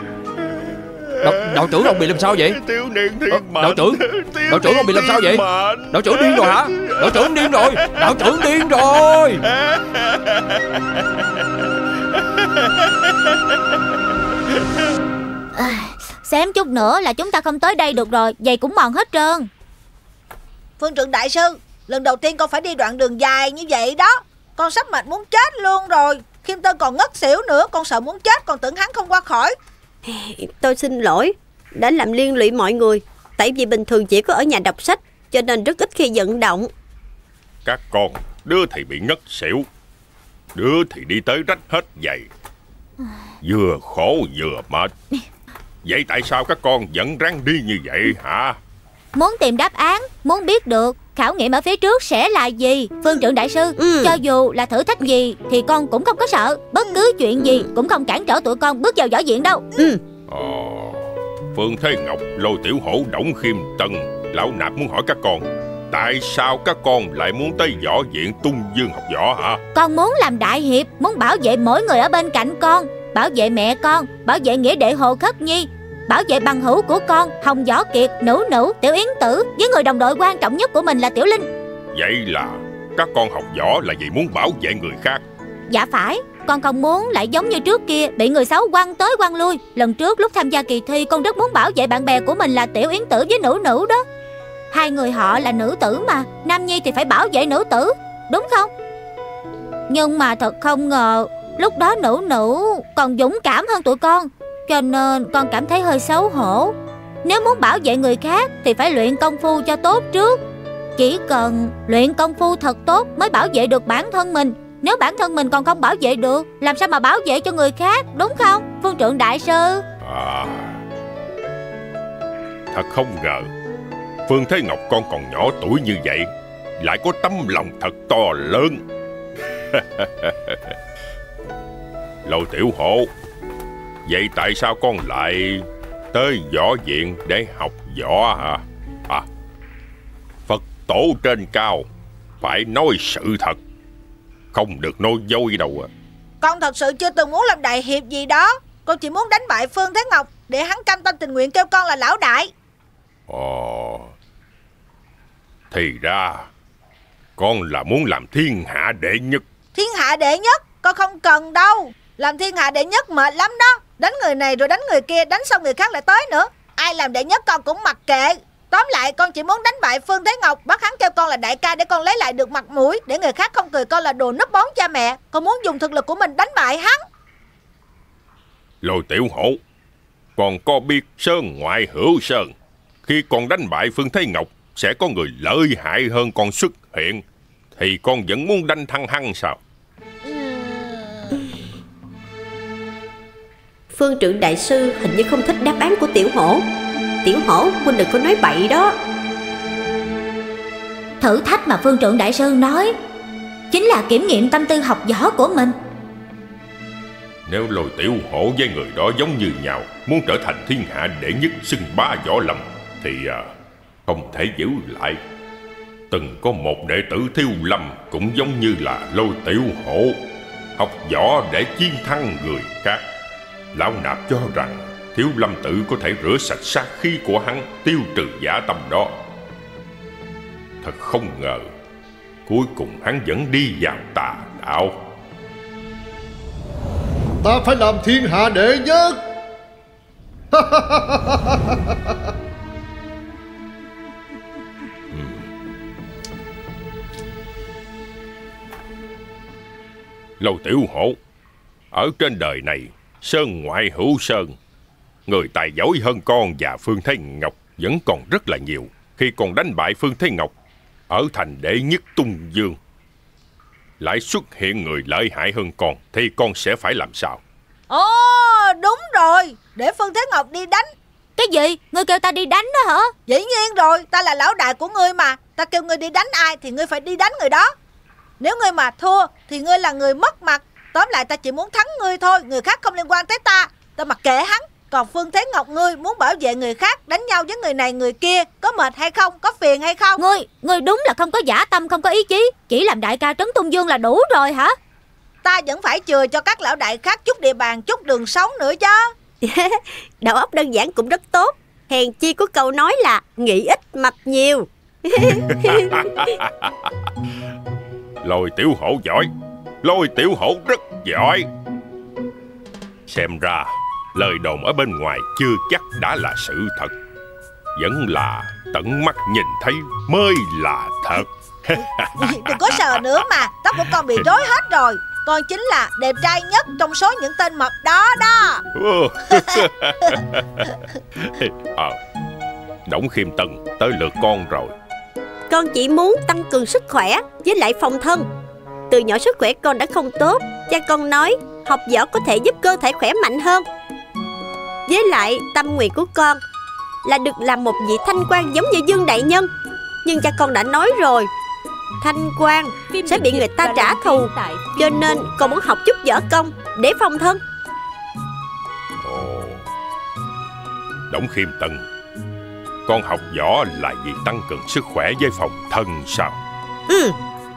Đội trưởng ông bị làm sao vậy? Thiếu niên thiên mệnh. Đội trưởng ông bị làm sao vậy? Đội trưởng điên rồi hả? Đội trưởng điên rồi. Đội trưởng điên rồi. Xém chút nữa là chúng ta không tới đây được rồi. Giày cũng mòn hết trơn. Phương trưởng đại sư, lần đầu tiên con phải đi đoạn đường dài như vậy đó. Con sắp mệt muốn chết luôn rồi. Khiêm Tân còn ngất xỉu nữa. Con sợ muốn chết, còn tưởng hắn không qua khỏi. Tôi xin lỗi đã làm liên lụy mọi người. Tại vì bình thường chỉ có ở nhà đọc sách, cho nên rất ít khi vận động. Các con, đứa thì bị ngất xỉu, đứa thì đi tới rách hết giày. Vừa khổ vừa mệt. Vậy tại sao các con vẫn ráng đi như vậy hả? Muốn tìm đáp án, muốn biết được khảo nghiệm ở phía trước sẽ là gì. Phương trưởng đại sư, cho dù là thử thách gì thì con cũng không có sợ. Bất cứ chuyện gì cũng không cản trở tụi con bước vào võ viện đâu. Phương Thế Ngọc, Lôi Tiểu Hổ, Đổng Khiêm Tân, lão nạp muốn hỏi các con, tại sao các con lại muốn tới võ viện tung dương học võ hả? Con muốn làm đại hiệp, muốn bảo vệ mỗi người ở bên cạnh con, bảo vệ mẹ con, bảo vệ nghĩa đệ Hồ Khất Nhi, bảo vệ bằng hữu của con Hồng Võ Kiệt, Nữu, Tiểu Yến Tử, với người đồng đội quan trọng nhất của mình là Tiểu Linh. Vậy là các con học võ là vì muốn bảo vệ người khác? Dạ phải, con không muốn lại giống như trước kia bị người xấu quăng tới quăng lui. Lần trước lúc tham gia kỳ thi, con rất muốn bảo vệ bạn bè của mình là Tiểu Yến Tử với Nữu đó. Hai người họ là nữ tử mà, nam nhi thì phải bảo vệ nữ tử, đúng không? Nhưng mà thật không ngờ lúc đó Nữu còn dũng cảm hơn tụi con, cho nên con cảm thấy hơi xấu hổ. Nếu muốn bảo vệ người khác thì phải luyện công phu cho tốt trước. Chỉ cần luyện công phu thật tốt mới bảo vệ được bản thân mình. Nếu bản thân mình còn không bảo vệ được, làm sao mà bảo vệ cho người khác, đúng không, Phương trưởng đại sư? Thật không ngờ Phương Thế Ngọc con còn nhỏ tuổi như vậy, lại có tấm lòng thật to lớn. Lôi Tiểu Hổ, vậy tại sao con lại tới võ viện để học võ hả? Phật tổ trên cao phải nói sự thật, không được nói dối đâu. Con thật sự chưa từng muốn làm đại hiệp gì đó. Con chỉ muốn đánh bại Phương Thế Ngọc để hắn cam tâm tình nguyện kêu con là lão đại. Thì ra con là muốn làm thiên hạ đệ nhất. Thiên hạ đệ nhất? Con không cần đâu. Làm thiên hạ đệ nhất mệt lắm đó. Đánh người này rồi đánh người kia, đánh xong người khác lại tới nữa. Ai làm đệ nhất con cũng mặc kệ. Tóm lại con chỉ muốn đánh bại Phương Thế Ngọc, bắt hắn kêu con là đại ca để con lấy lại được mặt mũi, để người khác không cười con là đồ núp bóng cha mẹ. Con muốn dùng thực lực của mình đánh bại hắn. Lôi Tiểu Hổ, con có biết sơn ngoại hữu sơn, khi con đánh bại Phương Thế Ngọc sẽ có người lợi hại hơn con xuất hiện, thì con vẫn muốn đánh thăng hăng sao? Phương trưởng đại sư hình như không thích đáp án của Tiểu Hổ. Tiểu Hổ, huynh đừng có nói bậy đó. Thử thách mà Phương trưởng đại sư nói chính là kiểm nghiệm tâm tư học võ của mình. Nếu Lôi Tiểu Hổ với người đó giống như nhau, muốn trở thành thiên hạ đệ nhất xưng bá võ lâm, thì không thể giữ lại. Từng có một đệ tử Thiếu Lâm cũng giống như là Lôi Tiểu Hổ, học võ để chiến thắng người khác. Lão nạp cho rằng Thiếu Lâm tự có thể rửa sạch sát khí của hắn, tiêu trừ dã tâm đó. Thật không ngờ cuối cùng hắn vẫn đi vào tà đạo. Ta phải làm thiên hạ đệ nhất. Lôi Tiểu Hổ, ở trên đời này sơn ngoại hữu sơn, người tài giỏi hơn con và Phương Thế Ngọc vẫn còn rất là nhiều. Khi con đánh bại Phương Thế Ngọc ở thành đệ nhất tung dương, lại xuất hiện người lợi hại hơn con, thì con sẽ phải làm sao? Đúng rồi, để Phương Thế Ngọc đi đánh. Cái gì? Ngươi kêu ta đi đánh đó hả? Dĩ nhiên rồi, ta là lão đại của ngươi mà. Ta kêu ngươi đi đánh ai thì ngươi phải đi đánh người đó. Nếu ngươi mà thua thì ngươi là người mất mặt. Tóm lại ta chỉ muốn thắng ngươi thôi, người khác không liên quan tới ta. Ta mặc kệ hắn. Còn Phương Thế Ngọc ngươi muốn bảo vệ người khác, đánh nhau với người này người kia, có mệt hay không, có phiền hay không? Ngươi đúng là không có dã tâm, không có ý chí, chỉ làm đại ca trấn Tung Dương là đủ rồi hả? ta vẫn phải chừa cho các lão đại khác chút địa bàn, chút đường sống nữa chứ. Đầu óc đơn giản cũng rất tốt. Hèn chi có câu nói là nghĩ ít mập nhiều. Lôi tiểu hổ giỏi, Lôi tiểu hổ rất giỏi. Xem ra lời đồn ở bên ngoài chưa chắc đã là sự thật, vẫn là tận mắt nhìn thấy mới là thật. Đừng có sờ nữa mà, tóc của con bị rối hết rồi. Con chính là đẹp trai nhất trong số những tên mập đó đó. Đổng Khiêm Tân, tới lượt con rồi. Con chỉ muốn tăng cường sức khỏe với lại phòng thân. Từ nhỏ sức khỏe con đã không tốt. Cha con nói học võ có thể giúp cơ thể khỏe mạnh hơn. Với lại tâm nguyện của con là được làm một vị thanh quan giống như Dương đại nhân. Nhưng cha con đã nói rồi, thanh quan sẽ bị người ta trả thù, cho nên con muốn học chút võ công để phòng thân. Ồ, Đổng Khiêm Tân, con học võ là vì tăng cường sức khỏe với phòng thân sao? Ừ.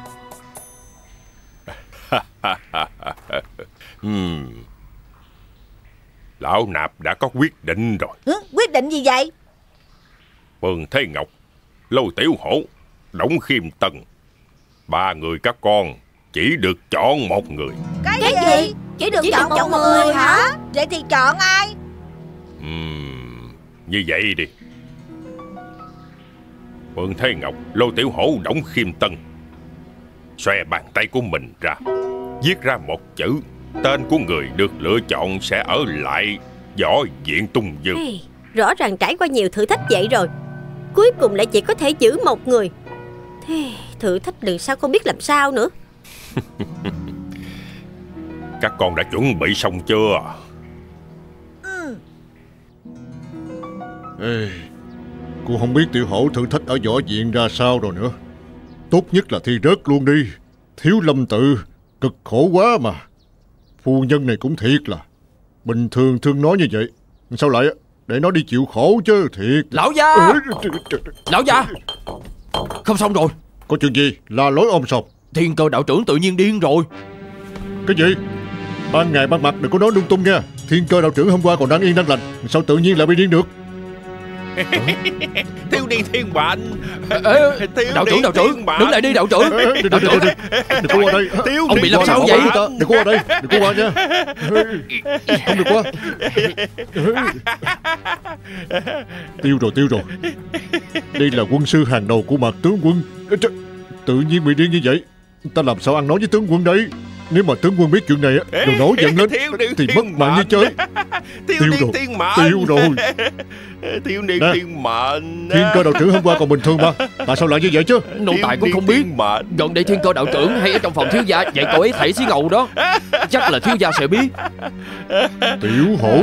Lão nạp đã có quyết định rồi. Quyết định gì vậy? Phương Thế Ngọc, Lôi Tiểu Hổ, Đổng Khiêm Tân, ba người các con chỉ được chọn một người. Cái gì? Chỉ được chọn một người hả? Vậy thì chọn ai? Như vậy đi. Phương Thế Ngọc, Lôi Tiểu Hổ, Đổng Khiêm Tân, xòe bàn tay của mình ra, viết ra một chữ. Tên của người được lựa chọn sẽ ở lại võ viện Tung Dương. Rõ ràng trải qua nhiều thử thách vậy rồi, cuối cùng lại chỉ có thể giữ một người. Thế thử thách lần sau không biết làm sao nữa. Các con đã chuẩn bị xong chưa? Cô không biết Tiểu Hổ thử thách ở võ viện ra sao rồi nữa. Tốt nhất là thi rớt luôn đi. Thiếu Lâm Tự cực khổ quá mà. Phu nhân này cũng thiệt là bình thường thương nói như vậy, sao lại để nó đi chịu khổ chứ thiệt. Lão gia! Lão gia! Không xong rồi. Có chuyện gì là lối ôm sòm? Thiên Cơ đạo trưởng tự nhiên điên rồi. Cái gì? Ban ngày ban mặt đừng có nói lung tung nha. Thiên Cơ đạo trưởng hôm qua còn đang yên đang lành, sao tự nhiên lại bị điên được? Thiếu niên thiên mệnh. Đạo trưởng đứng lại đi đạo trưởng. Đừng có qua đây. Ông bị làm sao vậy? Đừng có qua đây, đừng có qua nha. Không được qua. Tiêu rồi. Đây là quân sư hàng đầu của Mạc tướng quân, tự nhiên bị điên như vậy, ta làm sao ăn nói với tướng quân đây? Nếu mà tướng quân biết chuyện này đừng nổi giận lên thì mất mạng như chơi. Tiêu rồi. Thiếu niên thiên mệnh. Thiên Cơ đạo trưởng hôm qua còn bình thường mà, tại sao lại như vậy chứ? Nô tài cũng không biết. Gần đây Thiên Cơ đạo trưởng hay ở trong phòng thiếu gia dạy cậu ấy thảy xí ngầu đó. Chắc là thiếu gia sẽ biết. Tiểu Hổ.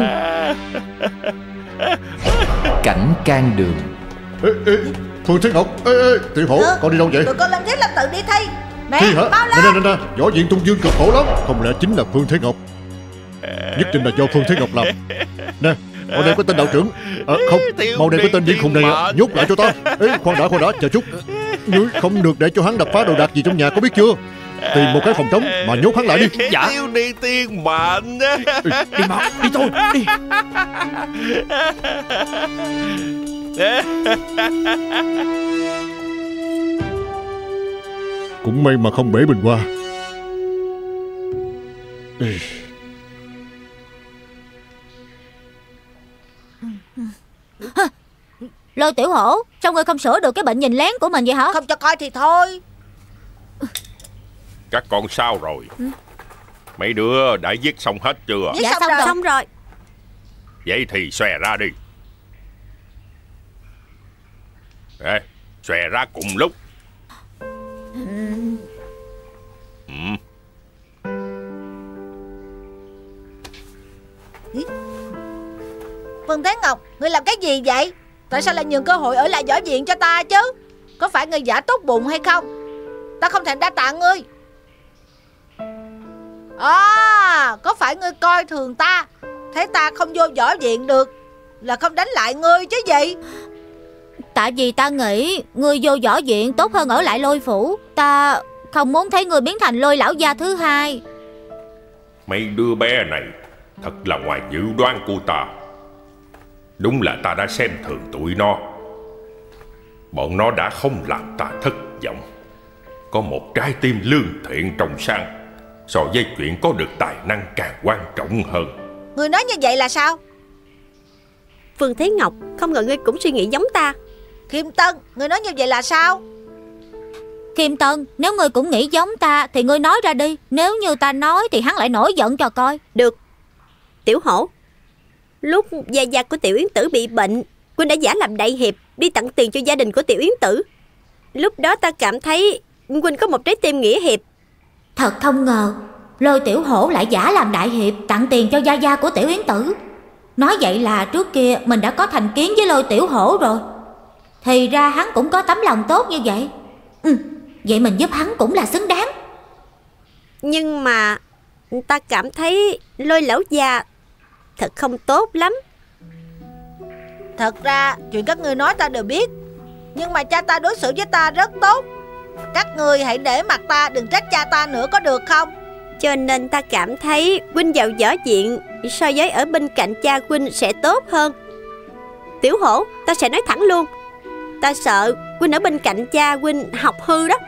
Cảnh can đường. Phương Thế Ngọc. Tiểu Hổ, con đi đâu vậy? Tụi con lên Thiếu Lâm Tự đi thi. Mẹ, thi hả? mau lên. Nè, võ viện Tung Dương cực khổ lắm. Không lẽ chính là Phương Thế Ngọc? Nhất định là do Phương Thế Ngọc làm. Nè, ở đây có tên đạo trưởng. Không, mau đem cái tên điên khùng này nhốt lại cho ta. Khoan đã, chờ chút. Ngươi không được để cho hắn đập phá đồ đạc gì trong nhà, có biết chưa? Tìm một cái phòng trống mà nhốt hắn lại đi. Dạ. Thiếu niên thiên mệnh. Đi mau, đi thôi, đi. Cũng may mà không bể bình hoa. Lôi Tiểu Hổ, sao ngươi không sửa được cái bệnh nhìn lén của mình vậy hả? Không cho coi thì thôi. Các con sao rồi? Mấy đứa đã viết xong hết chưa? Viết xong rồi. Vậy thì xòe ra đi. Xòe ra cùng lúc. Phương Thế Ngọc, ngươi làm cái gì vậy? Tại sao lại nhường cơ hội ở lại võ viện cho ta chứ? Có phải ngươi giả tốt bụng hay không? Ta không thèm đa tạ ngươi. Có phải ngươi coi thường ta, thấy ta không vô võ viện được là không đánh lại ngươi chứ gì? Tại vì ta nghĩ ngươi vô võ viện tốt hơn ở lại Lôi phủ. Ta không muốn thấy ngươi biến thành Lôi lão gia thứ hai. Mấy đứa bé này thật là ngoài dự đoán của ta. Đúng là ta đã xem thường tụi nó. Bọn nó đã không làm ta thất vọng. Có một trái tim lương thiện trong sáng, so với chuyện có được tài năng càng quan trọng hơn. Người nói như vậy là sao? Phương Thế Ngọc, không ngờ ngươi cũng suy nghĩ giống ta. Khiêm Tân, người nói như vậy là sao? Khiêm Tân, nếu ngươi cũng nghĩ giống ta thì ngươi nói ra đi. Nếu như ta nói thì hắn lại nổi giận cho coi. Được. Tiểu Hổ, lúc gia gia của Tiểu Yến Tử bị bệnh, Quynh đã giả làm đại hiệp đi tặng tiền cho gia đình của Tiểu Yến Tử. Lúc đó ta cảm thấy Quynh có một trái tim nghĩa hiệp. Thật không ngờ Lôi Tiểu Hổ lại giả làm đại hiệp tặng tiền cho gia gia của Tiểu Yến Tử. Nói vậy là trước kia mình đã có thành kiến với Lôi Tiểu Hổ rồi. Thì ra hắn cũng có tấm lòng tốt như vậy. Vậy mình giúp hắn cũng là xứng đáng. Nhưng mà ta cảm thấy Lôi lão già thật không tốt lắm. Thật ra chuyện các ngươi nói ta đều biết, nhưng mà cha ta đối xử với ta rất tốt. Các ngươi hãy để mặt ta, đừng trách cha ta nữa có được không? Cho nên ta cảm thấy Quynh vào võ viện so với ở bên cạnh cha Quynh sẽ tốt hơn. Tiểu Hổ, ta sẽ nói thẳng luôn, ta sợ Quynh ở bên cạnh cha Quynh học hư đó.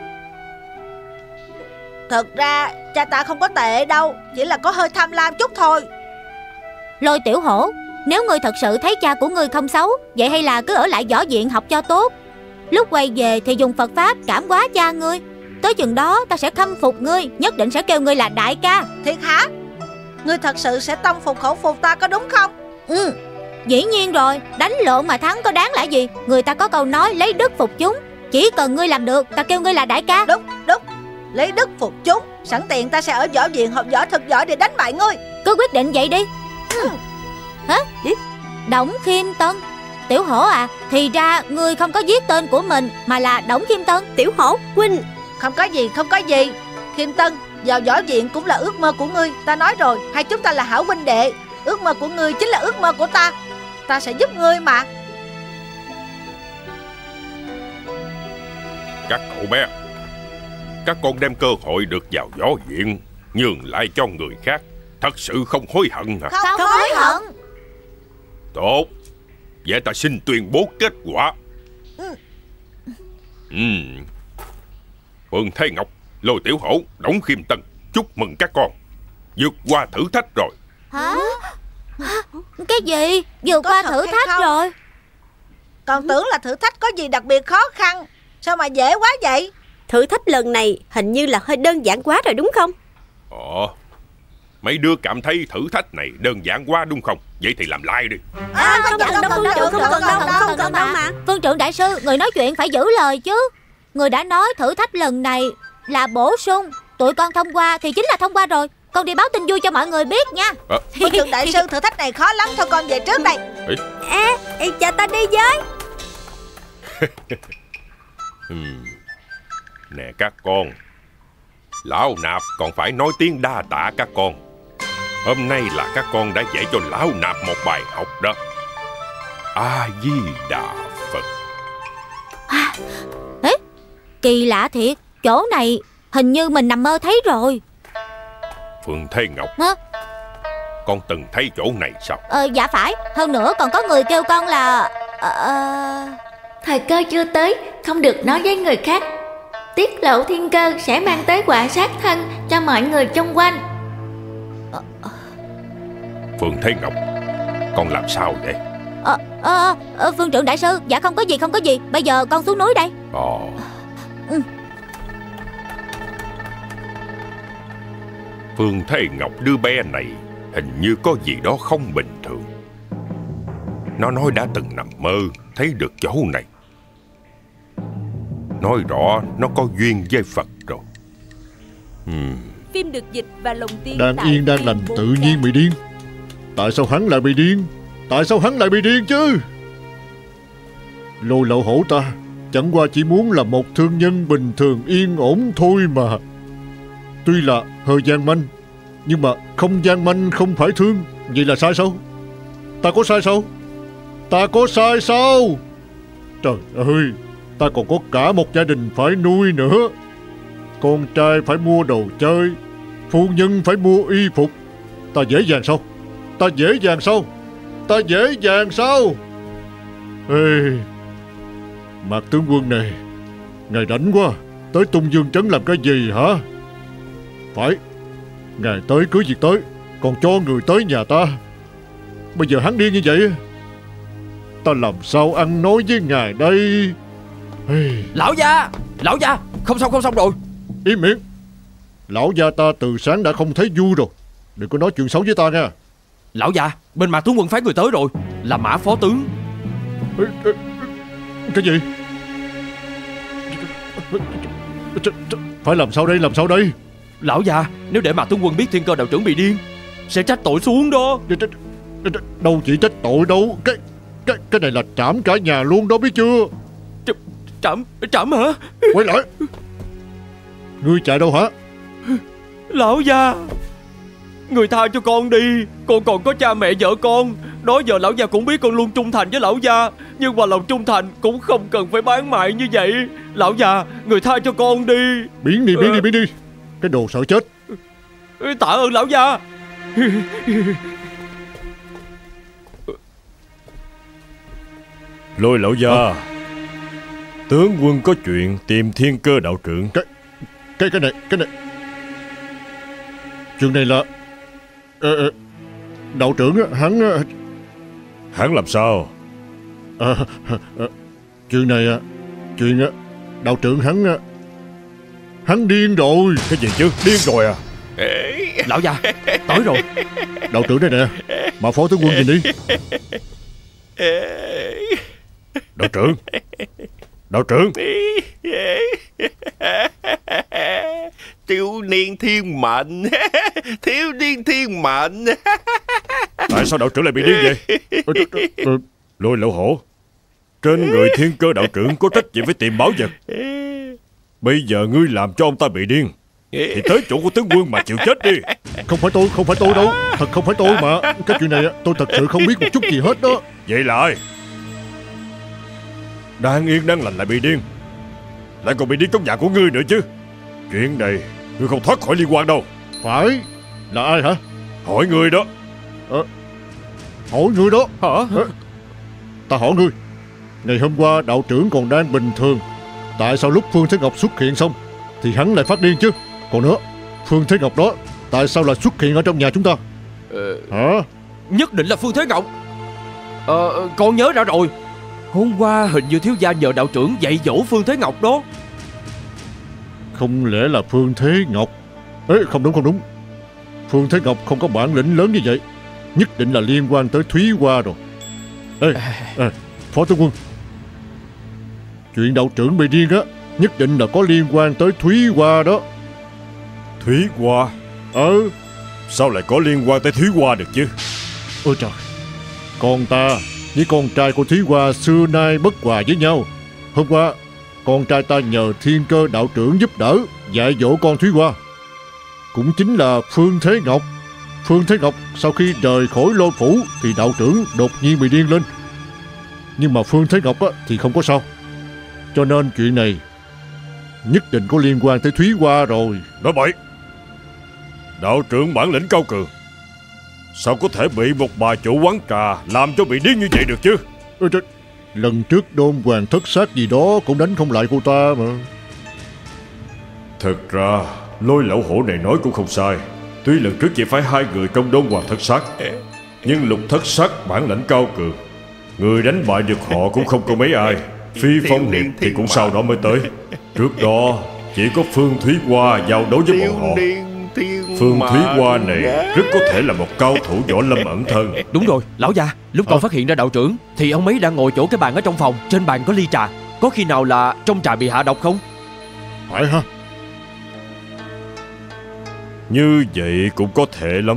Thật ra cha ta không có tệ đâu, chỉ là có hơi tham lam chút thôi. Lôi Tiểu Hổ, nếu ngươi thật sự thấy cha của ngươi không xấu, vậy hay là cứ ở lại võ viện học cho tốt. Lúc quay về thì dùng Phật Pháp cảm hóa cha ngươi. Tới chừng đó ta sẽ khâm phục ngươi, nhất định sẽ kêu ngươi là đại ca. Thiệt hả? Ngươi thật sự sẽ tâm phục khẩu phục ta có đúng không? Dĩ nhiên rồi, đánh lộn mà thắng có đáng là gì. Người ta có câu nói lấy đức phục chúng. Chỉ cần ngươi làm được, ta kêu ngươi là đại ca. Đúng, lấy đức phục chúng. Sẵn tiện ta sẽ ở võ viện học võ thật giỏi để đánh bại ngươi. Cứ quyết định vậy đi. Hả? Đổng Khiêm Tân. Tiểu Hổ à, thì ra ngươi không có viết tên của mình mà là Đổng Khiêm Tân. Tiểu Hổ, Quynh. Không có gì. Khiêm Tân, vào võ viện cũng là ước mơ của ngươi. Ta nói rồi, hai chúng ta là hảo huynh đệ. Ước mơ của ngươi chính là ước mơ của ta. Ta sẽ giúp ngươi mà. Các cậu bé, các con đem cơ hội được vào võ viện nhường lại cho người khác, thật sự không hối hận hả? Không hối hận. Tốt, vậy ta xin tuyên bố kết quả. Phương Thế Ngọc, Lôi Tiểu Hổ, Đổng Khiêm Tân, chúc mừng các con vượt qua thử thách rồi. Hả? Cái gì? Vượt qua thử thách rồi? Còn tưởng là thử thách có gì đặc biệt khó khăn. Sao mà dễ quá vậy? Thử thách lần này hình như là hơi đơn giản quá rồi đúng không? Mấy đứa cảm thấy thử thách này đơn giản quá đúng không? Vậy thì làm lại đi. Không cần đâu Phương trưởng, không cần đâu mà. Phương trưởng đại sư, người nói chuyện phải giữ lời chứ. Người đã nói thử thách lần này là bổ sung, tụi con thông qua thì chính là thông qua rồi. Con đi báo tin vui cho mọi người biết nha. Phương trưởng đại sư, thử thách này khó lắm, thôi con về trước đây. Chờ ta đi với. Nè các con, Lão Nạp còn phải nói tiếng đa tạ các con. Hôm nay là các con đã dạy cho Lão Nạp một bài học đó. A Di Đà Phật. Kỳ lạ thiệt, chỗ này hình như mình nằm mơ thấy rồi. Phương Thế Ngọc, con từng thấy chỗ này sao? Dạ phải, hơn nữa còn có người kêu con là Thời cơ chưa tới, không được nói với người khác. Tiết lộ thiên cơ sẽ mang tới quả sát thân cho mọi người chung quanh. Phương Thế Ngọc, con làm sao vậy? Phương trưởng đại sư, dạ không có gì. Bây giờ con xuống núi đây. Phương Thế Ngọc đứa bé này hình như có gì đó không bình thường. Nó nói đã từng nằm mơ thấy được chỗ này. Nói rõ nó có duyên với Phật rồi. Phim được dịch và lồng tiếng đang yên đang lành tự nhiên bị điên. Tại sao hắn lại bị điên? Tại sao hắn lại bị điên chứ? Lôi Lão Hổ ta chẳng qua chỉ muốn là một thương nhân bình thường yên ổn thôi mà. Tuy là hơi gian manh, nhưng mà không gian manh không phải thương. Vậy là sai sao? Ta có sai sao? Ta có sai sao? Trời ơi, ta còn có cả một gia đình phải nuôi nữa. Con trai phải mua đồ chơi, phu nhân phải mua y phục, Ta dễ dàng sao? Ta dễ dàng sao? Ta dễ dàng sao? Ê, Mạc tướng quân này, ngài rảnh quá, tới Tung Dương Trấn làm cái gì hả? Phải, ngài tới cứ việc tới, còn cho người tới nhà ta. Bây giờ hắn điên như vậy, ta làm sao ăn nói với ngài đây? Ê. Lão gia, không xong rồi. Im miệng. Lão gia ta từ sáng đã không thấy vui rồi, đừng có nói chuyện xấu với ta nha. Lão gia, bên Mạc tướng quân phái người tới rồi, là Mã phó tướng. Cái gì? Phải làm sao đây, làm sao đây? Lão gia, nếu để Mạc tướng quân biết Thiên Cơ đạo trưởng bị điên, sẽ trách tội xuống đó. Đâu chỉ trách tội đâu, cái này là trảm cả nhà luôn đó, biết chưa? Trảm hả? Quay lại. Ngươi chạy đâu hả? Lão gia, người tha cho con đi, con còn có cha mẹ vợ con. Đó giờ lão gia cũng biết con luôn trung thành với lão gia, nhưng mà lòng trung thành cũng không cần phải bán mại như vậy. Lão gia, người tha cho con đi. Biến đi. Cái đồ sợ chết. Tạ ơn lão gia. Lôi lão gia, tướng quân có chuyện tìm Thiên Cơ đạo trưởng. Cái này chuyện này là đạo trưởng hắn làm sao? Chuyện đạo trưởng hắn điên rồi. Cái gì chứ? Điên rồi à? Lão gia, tới rồi. Đạo trưởng đây nè, mà phó tướng quân nhìn đi. Đạo trưởng. Thiếu niên thiên mệnh. Thiếu niên thiên mệnh. Tại sao đạo trưởng lại bị điên vậy? Lôi lão hổ, trên người Thiên Cơ đạo trưởng có trách nhiệm phải tìm bảo vật. Bây giờ ngươi làm cho ông ta bị điên thì tới chỗ của tướng quân mà chịu chết đi. Không phải tôi đâu. Thật không phải tôi mà. Cái chuyện này tôi thật sự không biết một chút gì hết đó. Vậy là ai? Đang yên đang lành lại bị điên, lại còn bị điên trong nhà của ngươi nữa chứ. Chuyện này ngươi không thoát khỏi liên quan đâu. Phải, là ai hả? Hỏi ngươi đó. Hỏi ngươi đó hả? Ta hỏi ngươi, ngày hôm qua đạo trưởng còn đang bình thường, tại sao lúc Phương Thế Ngọc xuất hiện xong thì hắn lại phát điên chứ? Còn nữa, Phương Thế Ngọc đó tại sao lại xuất hiện ở trong nhà chúng ta? Hả? Nhất định là Phương Thế Ngọc. Con nhớ ra rồi. Hôm qua hình như thiếu gia nhờ đạo trưởng dạy dỗ Phương Thế Ngọc đó. Không lẽ là Phương Thế Ngọc? Không đúng. Phương Thế Ngọc không có bản lĩnh lớn như vậy. Nhất định là liên quan tới Thúy Hoa rồi. Phó tướng quân, chuyện đạo trưởng bị điên á, nhất định là có liên quan tới Thúy Hoa đó. Thúy Hoa? Sao lại có liên quan tới Thúy Hoa được chứ? Ôi trời, con ta với con trai của Thúy Hoa xưa nay bất hòa với nhau. Hôm qua con trai ta nhờ Thiên Cơ đạo trưởng giúp đỡ dạy dỗ con Thúy Hoa, cũng chính là Phương Thế Ngọc. Phương Thế Ngọc sau khi rời khỏi Lôi Phủ thì đạo trưởng đột nhiên bị điên lên, nhưng mà Phương Thế Ngọc thì không có sao. Cho nên chuyện này nhất định có liên quan tới Thúy Hoa rồi. Nói bậy. Đạo trưởng bản lĩnh cao cường, sao có thể bị một bà chủ quán trà làm cho bị điên như vậy được chứ? Lần trước Đôn Hoàng thất sát gì đó cũng đánh không lại cô ta mà. Thật ra Lôi lão hổ này nói cũng không sai. Tuy lần trước chỉ phải 2 người trong Đôn Hoàng thất sát, nhưng Lục thất sát bản lãnh cao cường, người đánh bại được họ cũng không có mấy ai. Phi Phong Hiệp thì cũng sau đó mới tới. Trước đó chỉ có Phương Thúy Hoa giao đấu với bọn họ. Phương Thúy Hoa này rất có thể là một cao thủ võ lâm ẩn thân. Đúng rồi, lão gia, lúc con phát hiện ra đạo trưởng thì ông ấy đang ngồi chỗ cái bàn ở trong phòng. Trên bàn có ly trà, có khi nào là trong trà bị hạ độc không? Phải hả? Như vậy cũng có thể lắm.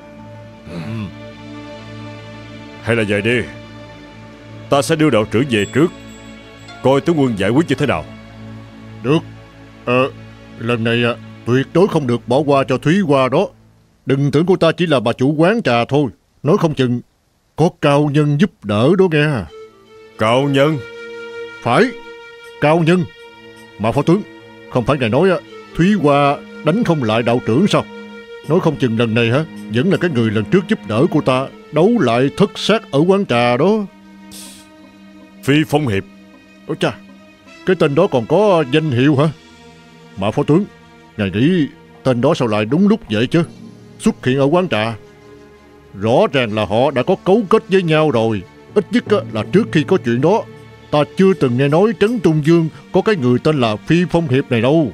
Hay là vậy đi, ta sẽ đưa đạo trưởng về trước, coi tướng quân giải quyết như thế nào. Được. Lần này tuyệt đối không được bỏ qua cho Thúy Hoa đó. Đừng tưởng cô ta chỉ là bà chủ quán trà thôi, nói không chừng có cao nhân giúp đỡ đó nghe. Cao nhân? Phải, cao nhân. Mà phó tướng, không phải ngài nói Thúy Hoa đánh không lại đạo trưởng sao? Nói không chừng lần này hả, vẫn là cái người lần trước giúp đỡ cô ta đấu lại thất sát ở quán trà đó. Phi Phong Hiệp. Ôi cha, cái tên đó còn có danh hiệu hả? Mà phó tướng, ngài nghĩ tên đó sao lại đúng lúc vậy chứ? Xuất hiện ở quán trà, rõ ràng là họ đã có cấu kết với nhau rồi. Ít nhất là trước khi có chuyện đó, ta chưa từng nghe nói Trấn Trung Dương có cái người tên là Phi Phong Hiệp này đâu.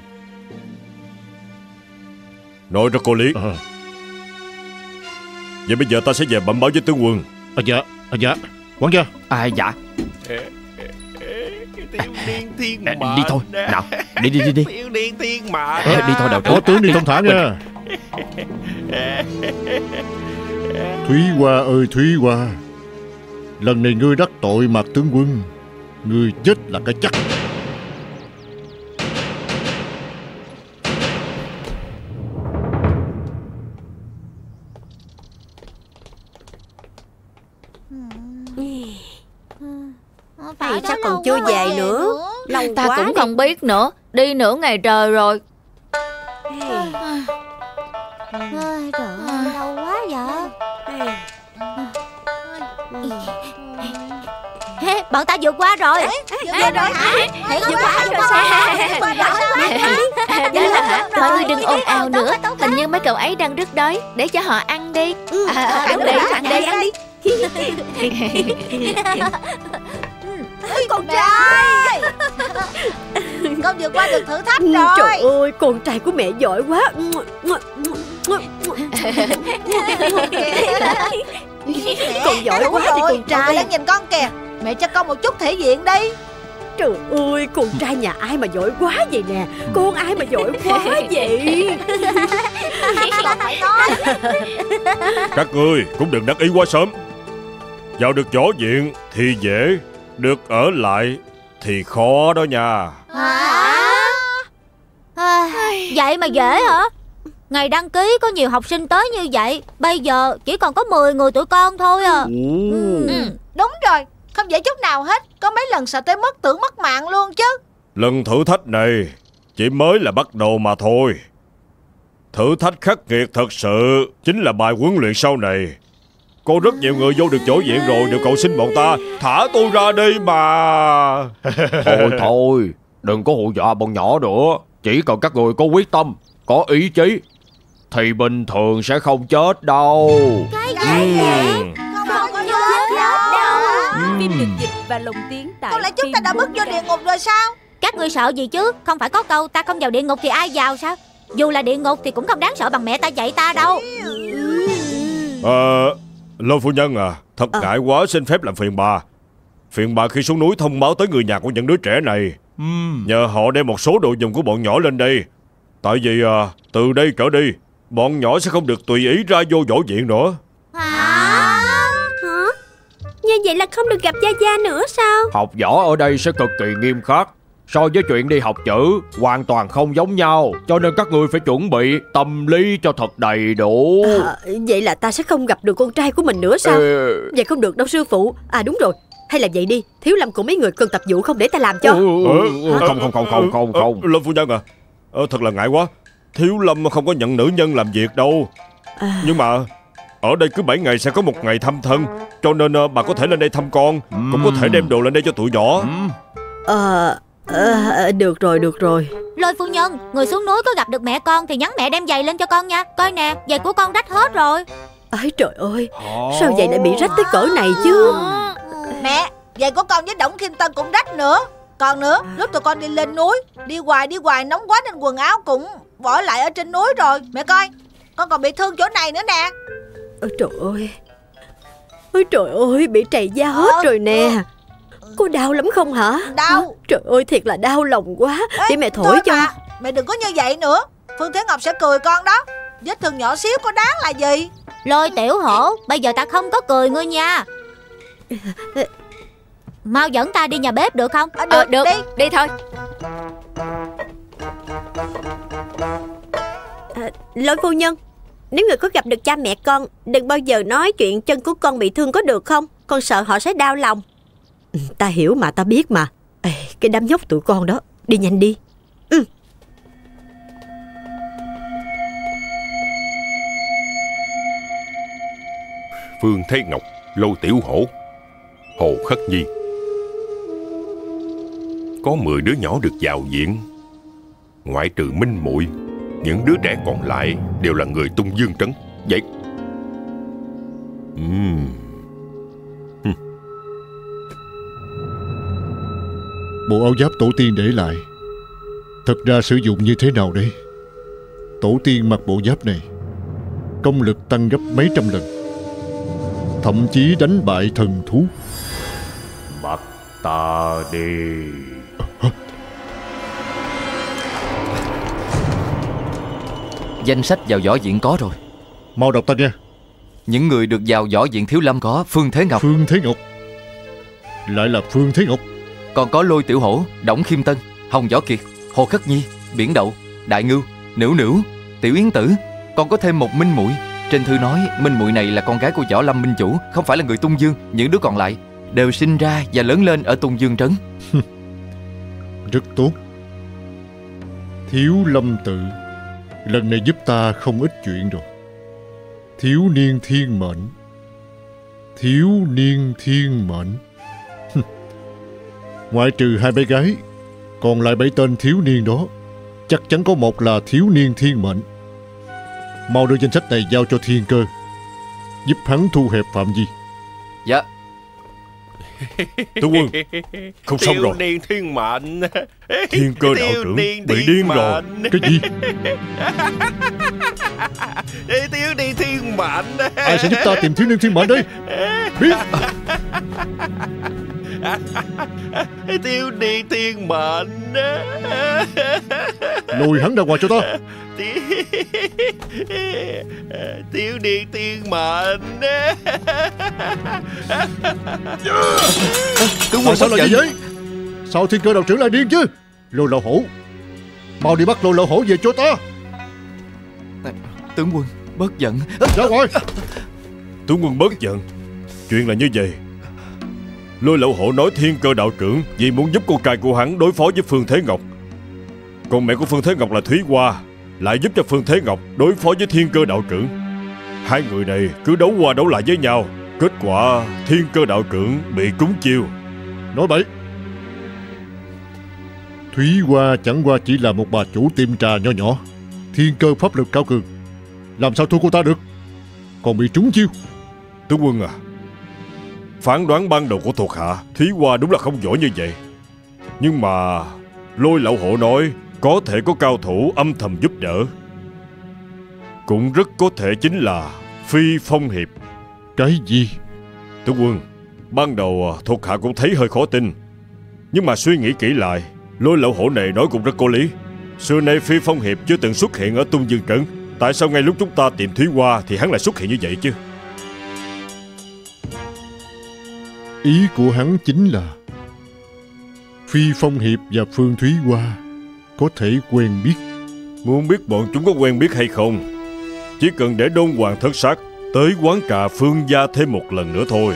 Nói rất có lý. Vậy bây giờ ta sẽ về bẩm báo với tướng quân. Dạ, quản gia. Dạ. Thiếu niên thiên mệnh. Đi thôi, nào, đi. Thiếu niên thiên mệnh. Đi thôi đầu Có tướng đi thông thả nha. Thúy Hoa ơi Thúy Hoa, lần này ngươi đắc tội Mạc tướng quân, ngươi chết là cái chắc. Tại sao còn chưa về nữa? Lâu Ta quá cũng đi. không biết nữa. Đi nửa ngày trời rồi. Ôi trời ơi, lâu quá vậy. Bọn ta vượt qua rồi. Vượt rồi hả? Vượt qua rồi. Mọi người đừng ồn ào nữa. Hình như mấy cậu ấy đang rất đói. Để cho họ ăn đi. Ăn đi. Con trai, con vượt qua được thử thách rồi. Trời ơi, con trai của mẹ giỏi quá. Con giỏi quá đi con trai. Đang nhìn con kìa. Mẹ cho con một chút thể diện đi. Trời ơi, con trai nhà ai mà giỏi quá vậy nè. Con ai mà giỏi quá vậy. Các ngươi cũng đừng đắc ý quá sớm. Vào được võ viện thì dễ, được ở lại thì khó đó nha. Vậy mà dễ hả? Ngày đăng ký có nhiều học sinh tới như vậy, bây giờ chỉ còn có 10 người tụi con thôi à. Đúng rồi, không dễ chút nào hết. Có mấy lần sợ tới mất tưởng mất mạng luôn chứ. Lần thử thách này chỉ mới là bắt đầu mà thôi. Thử thách khắc nghiệt thật sự chính là bài huấn luyện sau này. Có rất nhiều người vô được võ viện rồi, đều cầu xin bọn ta thả tôi ra đi mà. Thôi, đừng có hù dọa bọn nhỏ nữa. Chỉ cần các người có quyết tâm, có ý chí thì bình thường sẽ không chết đâu. Không có chết đâu. Phim được dịch và lồng tiếng tại Không lẽ chúng ta đã bước vô địa ngục rồi sao? Các ngươi sợ gì chứ? Không phải có câu ta không vào địa ngục thì ai vào sao? Dù là địa ngục thì cũng không đáng sợ bằng mẹ ta dạy ta đâu. Lô phu nhân à, thật ngại quá, xin phép làm phiền bà. Phiền bà khi xuống núi thông báo tới người nhà của những đứa trẻ này, nhờ họ đem một số đồ dùng của bọn nhỏ lên đây. Tại vì từ đây trở đi, bọn nhỏ sẽ không được tùy ý ra vô võ viện nữa. Hả? Như vậy là không được gặp Gia Gia nữa sao? Học võ ở đây sẽ cực kỳ nghiêm khắc. So với chuyện đi học chữ, hoàn toàn không giống nhau. Cho nên các ngươi phải chuẩn bị tâm lý cho thật đầy đủ. Vậy là ta sẽ không gặp được con trai của mình nữa sao? Vậy không được đâu sư phụ. À đúng rồi, hay là vậy đi, Thiếu Lâm cùng mấy người cần tập vụ không để ta làm cho. Không. Lô phu nhân à, thật là ngại quá. Thiếu Lâm không có nhận nữ nhân làm việc đâu. Nhưng mà ở đây cứ 7 ngày sẽ có một ngày thăm thân, cho nên bà có thể lên đây thăm con, cũng có thể đem đồ lên đây cho tụi nhỏ. Được rồi. Lôi phu nhân, người xuống núi có gặp được mẹ con thì nhắn mẹ đem giày lên cho con nha. Coi nè, giày của con rách hết rồi. Ôi trời ơi, sao giày lại bị rách tới cỡ này chứ? Mẹ, giày của con với Đổng Khiêm Tân cũng rách nữa. Còn nữa, lúc tụi con đi lên núi, đi hoài nóng quá nên quần áo cũng bỏ lại ở trên núi rồi. Mẹ coi, con còn bị thương chỗ này nữa nè. Ôi trời ơi, bị trầy da hết rồi nè. Cô đau lắm không hả? Đau. Trời ơi, thiệt là đau lòng quá. Để mẹ thổi cho. Mẹ đừng có như vậy nữa. Phương Thế Ngọc sẽ cười con đó. Vết thương nhỏ xíu có đáng là gì. Lôi Tiểu Hổ, bây giờ ta không có cười ngươi nha. Mau dẫn ta đi nhà bếp được không? Được, đi thôi. Lôi phu nhân, nếu người có gặp được cha mẹ con, đừng bao giờ nói chuyện chân của con bị thương có được không? Con sợ họ sẽ đau lòng. Ta hiểu mà, ta biết mà. Cái đám nhóc tụi con đó, đi nhanh đi. Phương Thế Ngọc, Lô Tiểu Hổ, Hồ Khất Nhi. Có 10 đứa nhỏ được vào viện. Ngoại trừ Minh Muội, những đứa trẻ còn lại đều là người Tung Dương Trấn. Vậy bộ áo giáp tổ tiên để lại thật ra sử dụng như thế nào đây? Tổ tiên mặc bộ giáp này, công lực tăng gấp mấy trăm lần, thậm chí đánh bại thần thú. Bắt ta đi. Danh sách vào võ viện có rồi. Mau đọc ta nghe. Những người được vào võ viện Thiếu Lâm có Phương Thế Ngọc. Phương Thế Ngọc? Lại là Phương Thế Ngọc? Còn có Lôi Tiểu Hổ, Đổng Khiêm Tân, Hồng Võ Kiệt, Hồ Khất Nhi, Biển Đậu, Đại Ngưu, Nữu Nữu, Tiểu Yến Tử. Còn có thêm một Minh Muội. Trên thư nói Minh Muội này là con gái của Võ Lâm Minh Chủ, không phải là người Tung Dương. Những đứa còn lại đều sinh ra và lớn lên ở Tung Dương Trấn. Rất tốt. Thiếu Lâm Tự lần này giúp ta không ít chuyện rồi. Thiếu niên thiên mệnh. Thiếu niên thiên mệnh. Ngoại trừ 2 bé gái, còn lại 7 tên thiếu niên đó, chắc chắn có một là thiếu niên thiên mệnh. Mau đưa danh sách này giao cho Thiên Cơ, giúp hắn thu hẹp phạm vi. Dạ. Tướng quân, không xong rồi. Thiếu niên thiên mệnh. Thiên Cơ đạo trưởng bị điên rồi. Cái gì? Thiếu niên thiên mệnh. Ai sẽ giúp ta tìm thiếu niên thiên mệnh đây? Biết. Thiếu niên thiên mệnh. Lùi hắn ra ngoài cho ta. Thiếu niên thiên mệnh. Tại sao lại như vậy? Sao Thiên Cơ đạo trưởng lại điên chứ? Lôi Lão Hổ, mau đi bắt Lôi Lão Hổ về cho ta. Tướng quân bớt giận. Ra ngoài. Tướng quân bớt giận. Chuyện là như vậy. Lôi Lão Hổ nói Thiên Cơ đạo trưởng vì muốn giúp con trai của hắn đối phó với Phương Thế Ngọc. Còn mẹ của Phương Thế Ngọc là Thúy Hoa lại giúp cho Phương Thế Ngọc đối phó với Thiên Cơ đạo trưởng. Hai người này cứ đấu qua đấu lại với nhau. Kết quả Thiên Cơ đạo trưởng bị trúng chiêu. Nói bậy. Thúy Hoa chẳng qua chỉ là một bà chủ tiệm trà nho nhỏ. Thiên Cơ pháp lực cao cường, làm sao thua cô ta được? Còn bị trúng chiêu. Tướng quân à, phán đoán ban đầu của thuộc hạ, Thúy Hoa đúng là không giỏi như vậy. Nhưng mà Lôi Lão Hổ nói có thể có cao thủ âm thầm giúp đỡ. Cũng rất có thể chính là Phi Phong Hiệp. Cái gì? Tướng quân, ban đầu thuộc hạ cũng thấy hơi khó tin. Nhưng mà suy nghĩ kỹ lại, Lôi Lão Hổ này nói cũng rất có lý. Xưa nay Phi Phong Hiệp chưa từng xuất hiện ở Tung Dương Trấn. Tại sao ngay lúc chúng ta tìm Thúy Hoa thì hắn lại xuất hiện như vậy chứ? Ý của hắn chính là Phi Phong Hiệp và Phương Thúy Hoa có thể quen biết. Muốn biết bọn chúng có quen biết hay không, chỉ cần để Đôn Hoàng Thất Sát tới quán trà Phương gia thêm một lần nữa thôi.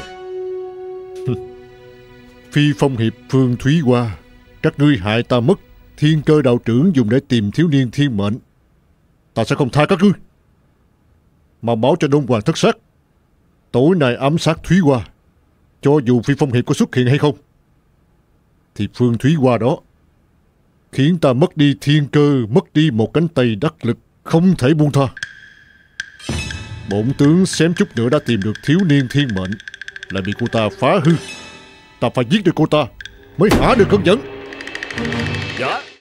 Phi Phong Hiệp, Phương Thúy Hoa, các ngươi hại ta mất Thiên Cơ đạo trưởng dùng để tìm thiếu niên thiên mệnh. Ta sẽ không tha các ngươi. Mà báo cho Đôn Hoàng Thất Sát, tối nay ám sát Thúy Hoa. Cho dù Phi Phong Hiệp có xuất hiện hay không, thì Phương Thúy Hoa đó khiến ta mất đi Thiên Cơ, mất đi một cánh tay đắc lực, không thể buông tha. Bổn tướng xém chút nữa đã tìm được thiếu niên thiên mệnh, lại bị cô ta phá hư. Ta phải giết được cô ta mới hả được cơn giận. Dạ.